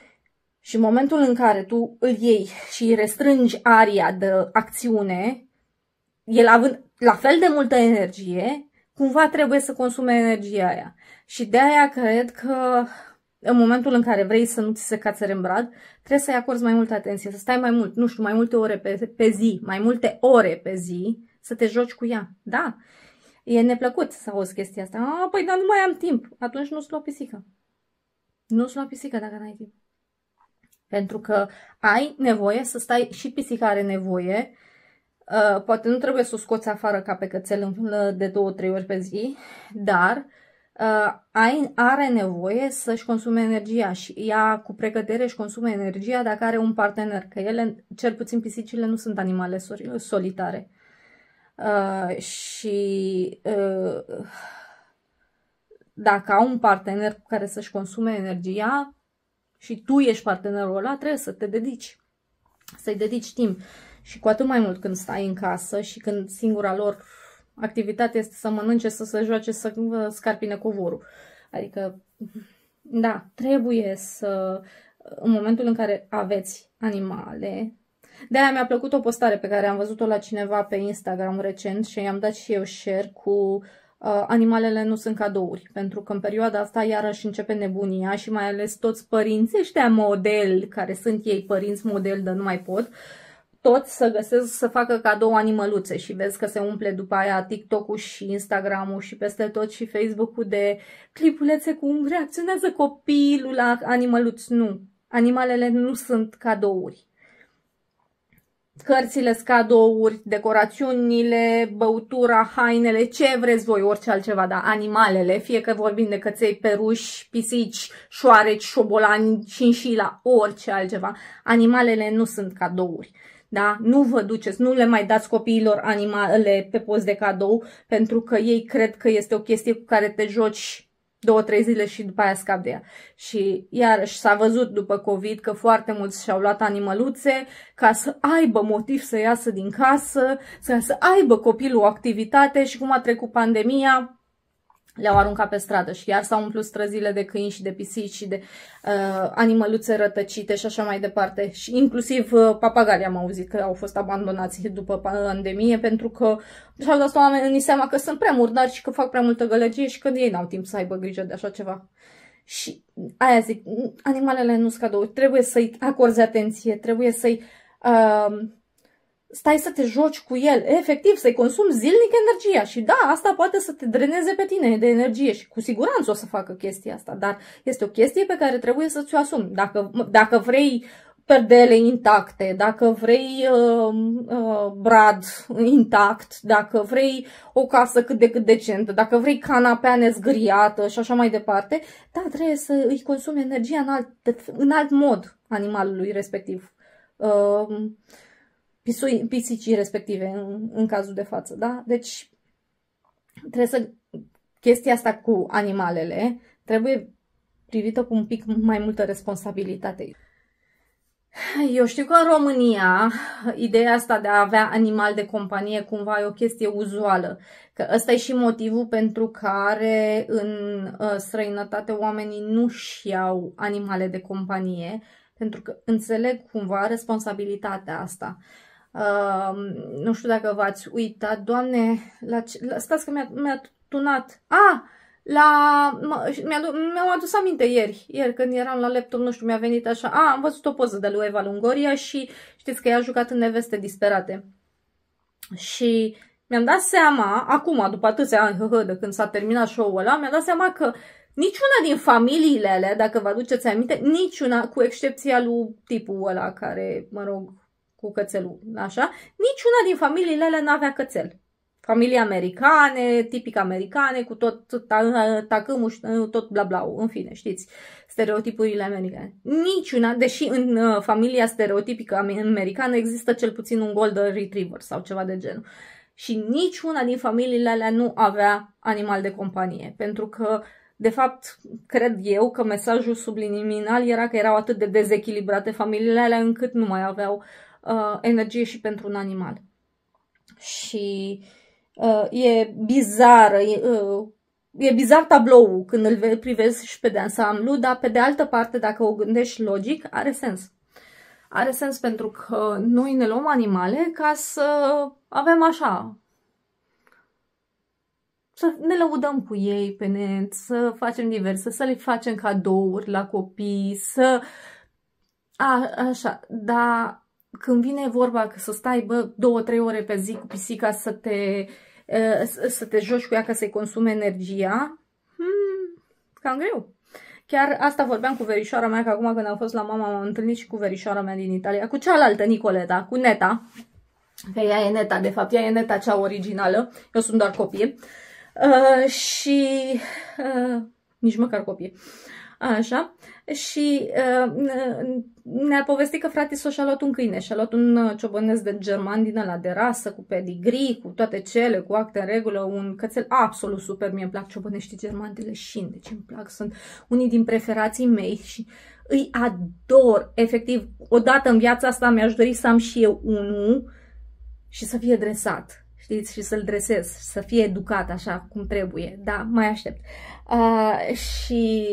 Și în momentul în care tu îl iei și îi restrângi aria de acțiune, el având la fel de multă energie, cumva trebuie să consume energia aia. Și de aia cred că în momentul în care vrei să nu ți se cațere în brad, trebuie să-i acorzi mai multă atenție, să stai mai mult, nu știu, mai multe ore pe, pe zi, mai multe ore pe zi, să te joci cu ea. Da, e neplăcut să auzi chestia asta. A, păi, dar nu mai am timp. Atunci nu-ți lua pisică. Nu-ți lua pisică dacă n-ai timp. Pentru că ai nevoie să stai, și pisica are nevoie, uh, poate nu trebuie să o scoți afară ca pe cățel de două, trei ori pe zi, dar uh, ai, are nevoie să-și consume energia și ea cu precădere își consume energia dacă are un partener, că ele, cel puțin pisicile, nu sunt animale solitare. Uh, și uh, dacă au un partener cu care să-și consume energia și tu ești partenerul ăla, trebuie să te dedici, să-i dedici timp. Și cu atât mai mult când stai în casă și când singura lor activitate este să mănânce, să se joace, să scarpine covorul. Adică, da, trebuie să, în momentul în care aveți animale. De-aia mi-a plăcut o postare pe care am văzut-o la cineva pe Instagram recent și i-am dat și eu share cu uh, animalele nu sunt cadouri. Pentru că în perioada asta iarăși începe nebunia și mai ales toți părinții ăștia model, care sunt ei părinți model, dar nu mai pot, toți să găsesc să facă cadou animăluțe și vezi că se umple după aia TikTok-ul și Instagram-ul și peste tot și Facebook-ul de clipulețe cum reacționează copilul la animăluți. Nu, animalele nu sunt cadouri. Cărțile sunt cadouri, decorațiunile, băutura, hainele, ce vreți voi, orice altceva, dar animalele, fie că vorbim de căței, peruși, pisici, șoareci, șobolani, șinșila, orice altceva, animalele nu sunt cadouri. Da? Nu vă duceți, nu le mai dați copiilor animale pe post de cadou, pentru că ei cred că este o chestie cu care te joci două, trei zile și după aia scap de ea. Și iarăși s-a văzut după COVID că foarte mulți și-au luat animăluțe ca să aibă motiv să iasă din casă, să, să aibă copilul o activitate și cum a trecut pandemia, le-au aruncat pe stradă și iar s-au umplut străzile de câini și de pisici și de uh, animăluțe rătăcite și așa mai departe. Și inclusiv uh, papagalii am auzit că au fost abandonați după pandemie pentru că și-au dat oamenii seama că sunt prea murdari și că fac prea multă gălăgie și că ei n-au timp să aibă grijă de așa ceva. Și aia zic, animalele nu sunt cadouri, trebuie să-i acorzi atenție, trebuie să-i... Uh, stai să te joci cu el, efectiv să-i consumi zilnic energia și da, asta poate să te dreneze pe tine de energie și cu siguranță o să facă chestia asta, dar este o chestie pe care trebuie să ți-o asumi. Dacă, dacă vrei perdele intacte, dacă vrei uh, uh, brad intact, dacă vrei o casă cât de cât decentă, dacă vrei canapea nezgâriată și așa mai departe, da, trebuie să îi consumi energia în alt, în alt mod animalului respectiv. Uh, pisicii respective în, în cazul de față, da? Deci trebuie să chestia asta cu animalele trebuie privită cu un pic mai multă responsabilitate. Eu știu că în România ideea asta de a avea animal de companie cumva e o chestie uzuală. Că ăsta e și motivul pentru care în uh, străinătate oamenii nu-și iau animale de companie, pentru că înțeleg cumva responsabilitatea asta. Uh, nu știu dacă v-ați uitat, Doamne, la ce, la, stați că mi-a, mi-a tunat. Ah! La, mi-am adus aminte ieri, ieri când eram la laptop, nu știu, mi-a venit așa, a, am văzut o poză de lui Eva Longoria și știți că ea a jucat în Neveste disperate. Și mi-am dat seama, acum, după atâția ani, hă, hă, de când s-a terminat show-ul ăla, mi-am dat seama că niciuna din familiile alea, dacă vă aduceți aminte, niciuna, cu excepția lui tipul ăla care, mă rog, cu cățelul, așa, niciuna din familiile alea n-avea cățel. Familii americane, tipic americane, cu tot tacâmul, tot bla bla, în fine, știți, stereotipurile americane. Niciuna, deși în uh, familia stereotipică americană există cel puțin un golden retriever sau ceva de genul. Și niciuna din familiile alea nu avea animal de companie, pentru că, de fapt, cred eu că mesajul subliminal era că erau atât de dezechilibrate familiile alea încât nu mai aveau uh, energie și pentru un animal. Și Uh, e bizar, e, uh, e bizar tabloul când îl privezi și pe de ansamblu, dar pe de altă parte, dacă o gândești logic, are sens. Are sens pentru că noi ne luăm animale ca să avem așa, să ne lăudăm cu ei pe net, să facem diverse, să le facem cadouri la copii, să... A, așa, dar când vine vorba că să stai, bă, două, trei ore pe zi cu pisica să te... să te joci cu ea ca să-i consume energia, hmm, cam greu. Chiar asta vorbeam cu verișoara mea, că acum când am fost la mama m-am întâlnit și cu verișoara mea din Italia, cu cealaltă Nicoleta, cu Neta, că ea e Neta, de fapt, ea e Neta cea originală, eu sunt doar copie, uh, și uh, nici măcar copie. Așa, și uh, ne-a povestit că fratisul și-a luat un câine, și-a luat un ciobănesc de german din ăla de rasă, cu pedigree, cu toate cele, cu acte în regulă, un cățel absolut super, mie îmi plac ciobăneștii germani de leșin, deci îmi plac, sunt unii din preferații mei și îi ador, efectiv, odată în viața asta mi-aș dori să am și eu unul și să fie dresat, știți, și să-l dresez, să fie educat așa cum trebuie, da, mai aștept. Uh, și...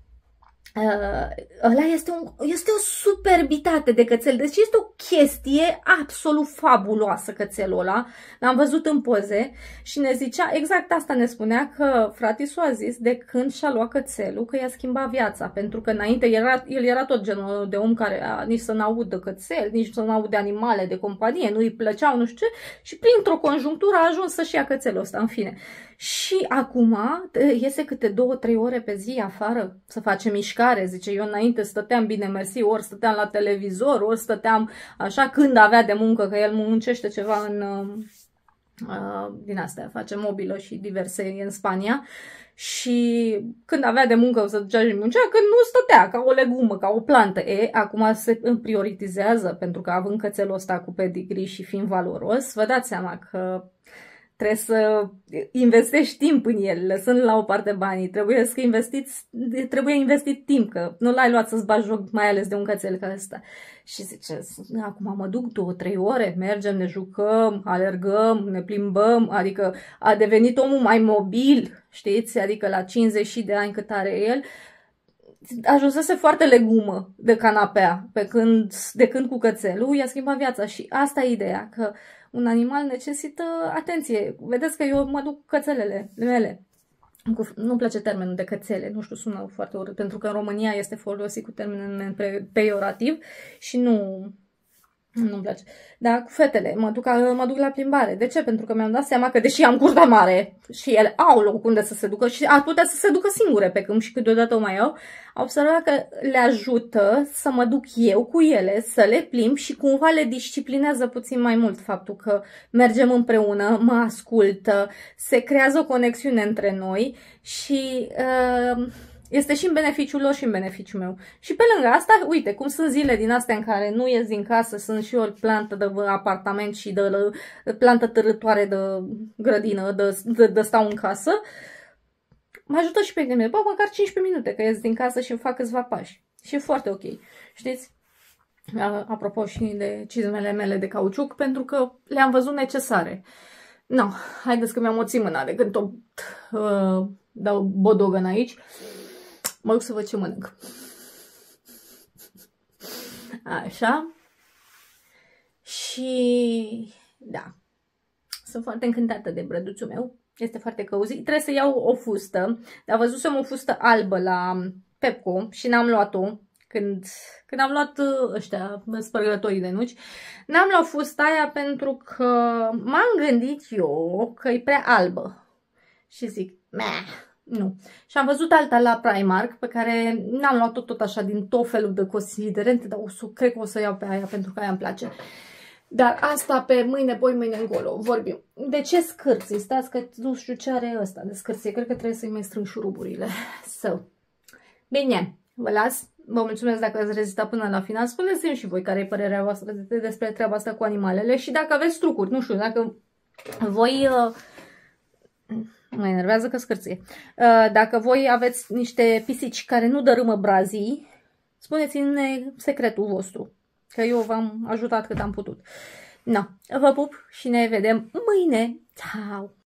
Uh, ăla este, un, este o superbitate de cățel, deci este o chestie absolut fabuloasă cățelul ăla, l-am văzut în poze și ne zicea, exact asta ne spunea, că fratisul a zis de când și-a luat cățelul că i-a schimbat viața, pentru că înainte era, el era tot genul de om care a, nici să n-audă cățel, nici să n-audă animale de companie, nu îi plăceau, nu știu ce, și printr-o conjunctură a ajuns să-și ia cățelul ăsta, în fine. Și acum iese câte două, trei ore pe zi afară să face mișcare. Zice, eu înainte stăteam, bine mersi, ori stăteam la televizor, ori stăteam așa când avea de muncă, că el muncește ceva în, uh, din astea, face mobilă și diverse în Spania. Și când avea de muncă să ducea și muncea, când nu stătea ca o legumă, ca o plantă. E, acum se prioritizează, pentru că având cățelul ăsta cu pedigree și fiind valoros, vă dați seama că trebuie să investești timp în el, lăsând la o parte banii. Trebuie să investiți, trebuie investit timp, că nu l-ai luat să-ți bagi joc, mai ales de un cățel ca ăsta. Și zice, acum mă duc două, trei ore, mergem, ne jucăm, alergăm, ne plimbăm, adică a devenit omul mai mobil, știți? Adică la cincizeci de ani cât are el, ajunsese foarte legumă de canapea, pe când, de când cu cățelul i-a schimbat viața. Și asta e ideea, că un animal necesită atenție. Vedeți că eu mă duc cu cățelele mele. Nu-mi place termenul de cățele, nu știu, sună foarte urât, pentru că în România este folosit cu termen peiorativ și nu... Nu-mi place. Dar cu fetele mă duc, mă duc la plimbare. De ce? Pentru că mi-am dat seama că, deși am curtea mare și ele au loc unde să se ducă și ar putea să se ducă singure pe câmp și câteodată o mai au, au observat că le ajută să mă duc eu cu ele, să le plimb și cumva le disciplinează puțin mai mult faptul că mergem împreună, mă ascultă, se creează o conexiune între noi și... Uh, este și în beneficiul lor și în beneficiul meu. Și pe lângă asta, uite, cum sunt zile din astea în care nu ies din casă, sunt și o plantă de apartament și de, de plantă târătoare de grădină, de, de, de stau în casă, mă ajută și pe mine, bă, măcar cincisprezece minute, că ies din casă și fac câțiva pași. Și e foarte ok. Știți? Apropo și de cizmele mele de cauciuc, pentru că le-am văzut necesare. No, haideți că mi-am oțit mâna de când tot uh, dau bodogăn aici. Mă duc să văd ce mănânc. Așa. Și da, sunt foarte încântată de brăduțul meu. Este foarte căuzi. Trebuie să iau o fustă. Dar văzusem o fustă albă la Pepco și n-am luat-o. Când, când am luat ăștia spărgătorii de nuci, n-am luat fusta aia pentru că m-am gândit eu că e prea albă. Și zic, meh, nu. Și am văzut alta la Primark, pe care n-am luat-o tot așa din tot felul de considerente, dar o să, cred că o să iau pe aia pentru că aia îmi place. Dar asta pe mâine, poi mâine încolo vorbim. De ce scârții? Stați că nu știu ce are ăsta de scârție. Cred că trebuie să-i mai strâng șuruburile. So. Bine, vă las. Vă mulțumesc dacă ați rezistat până la final. Spuneți-mi și voi care e părerea voastră despre treaba asta cu animalele. Și dacă aveți trucuri, nu știu, dacă voi... Uh, mă enervează că scârție. Uh, dacă voi aveți niște pisici care nu dărâmă brazii, spuneți-mi secretul vostru. Că eu v-am ajutat cât am putut. No, vă pup și ne vedem mâine. Ciao!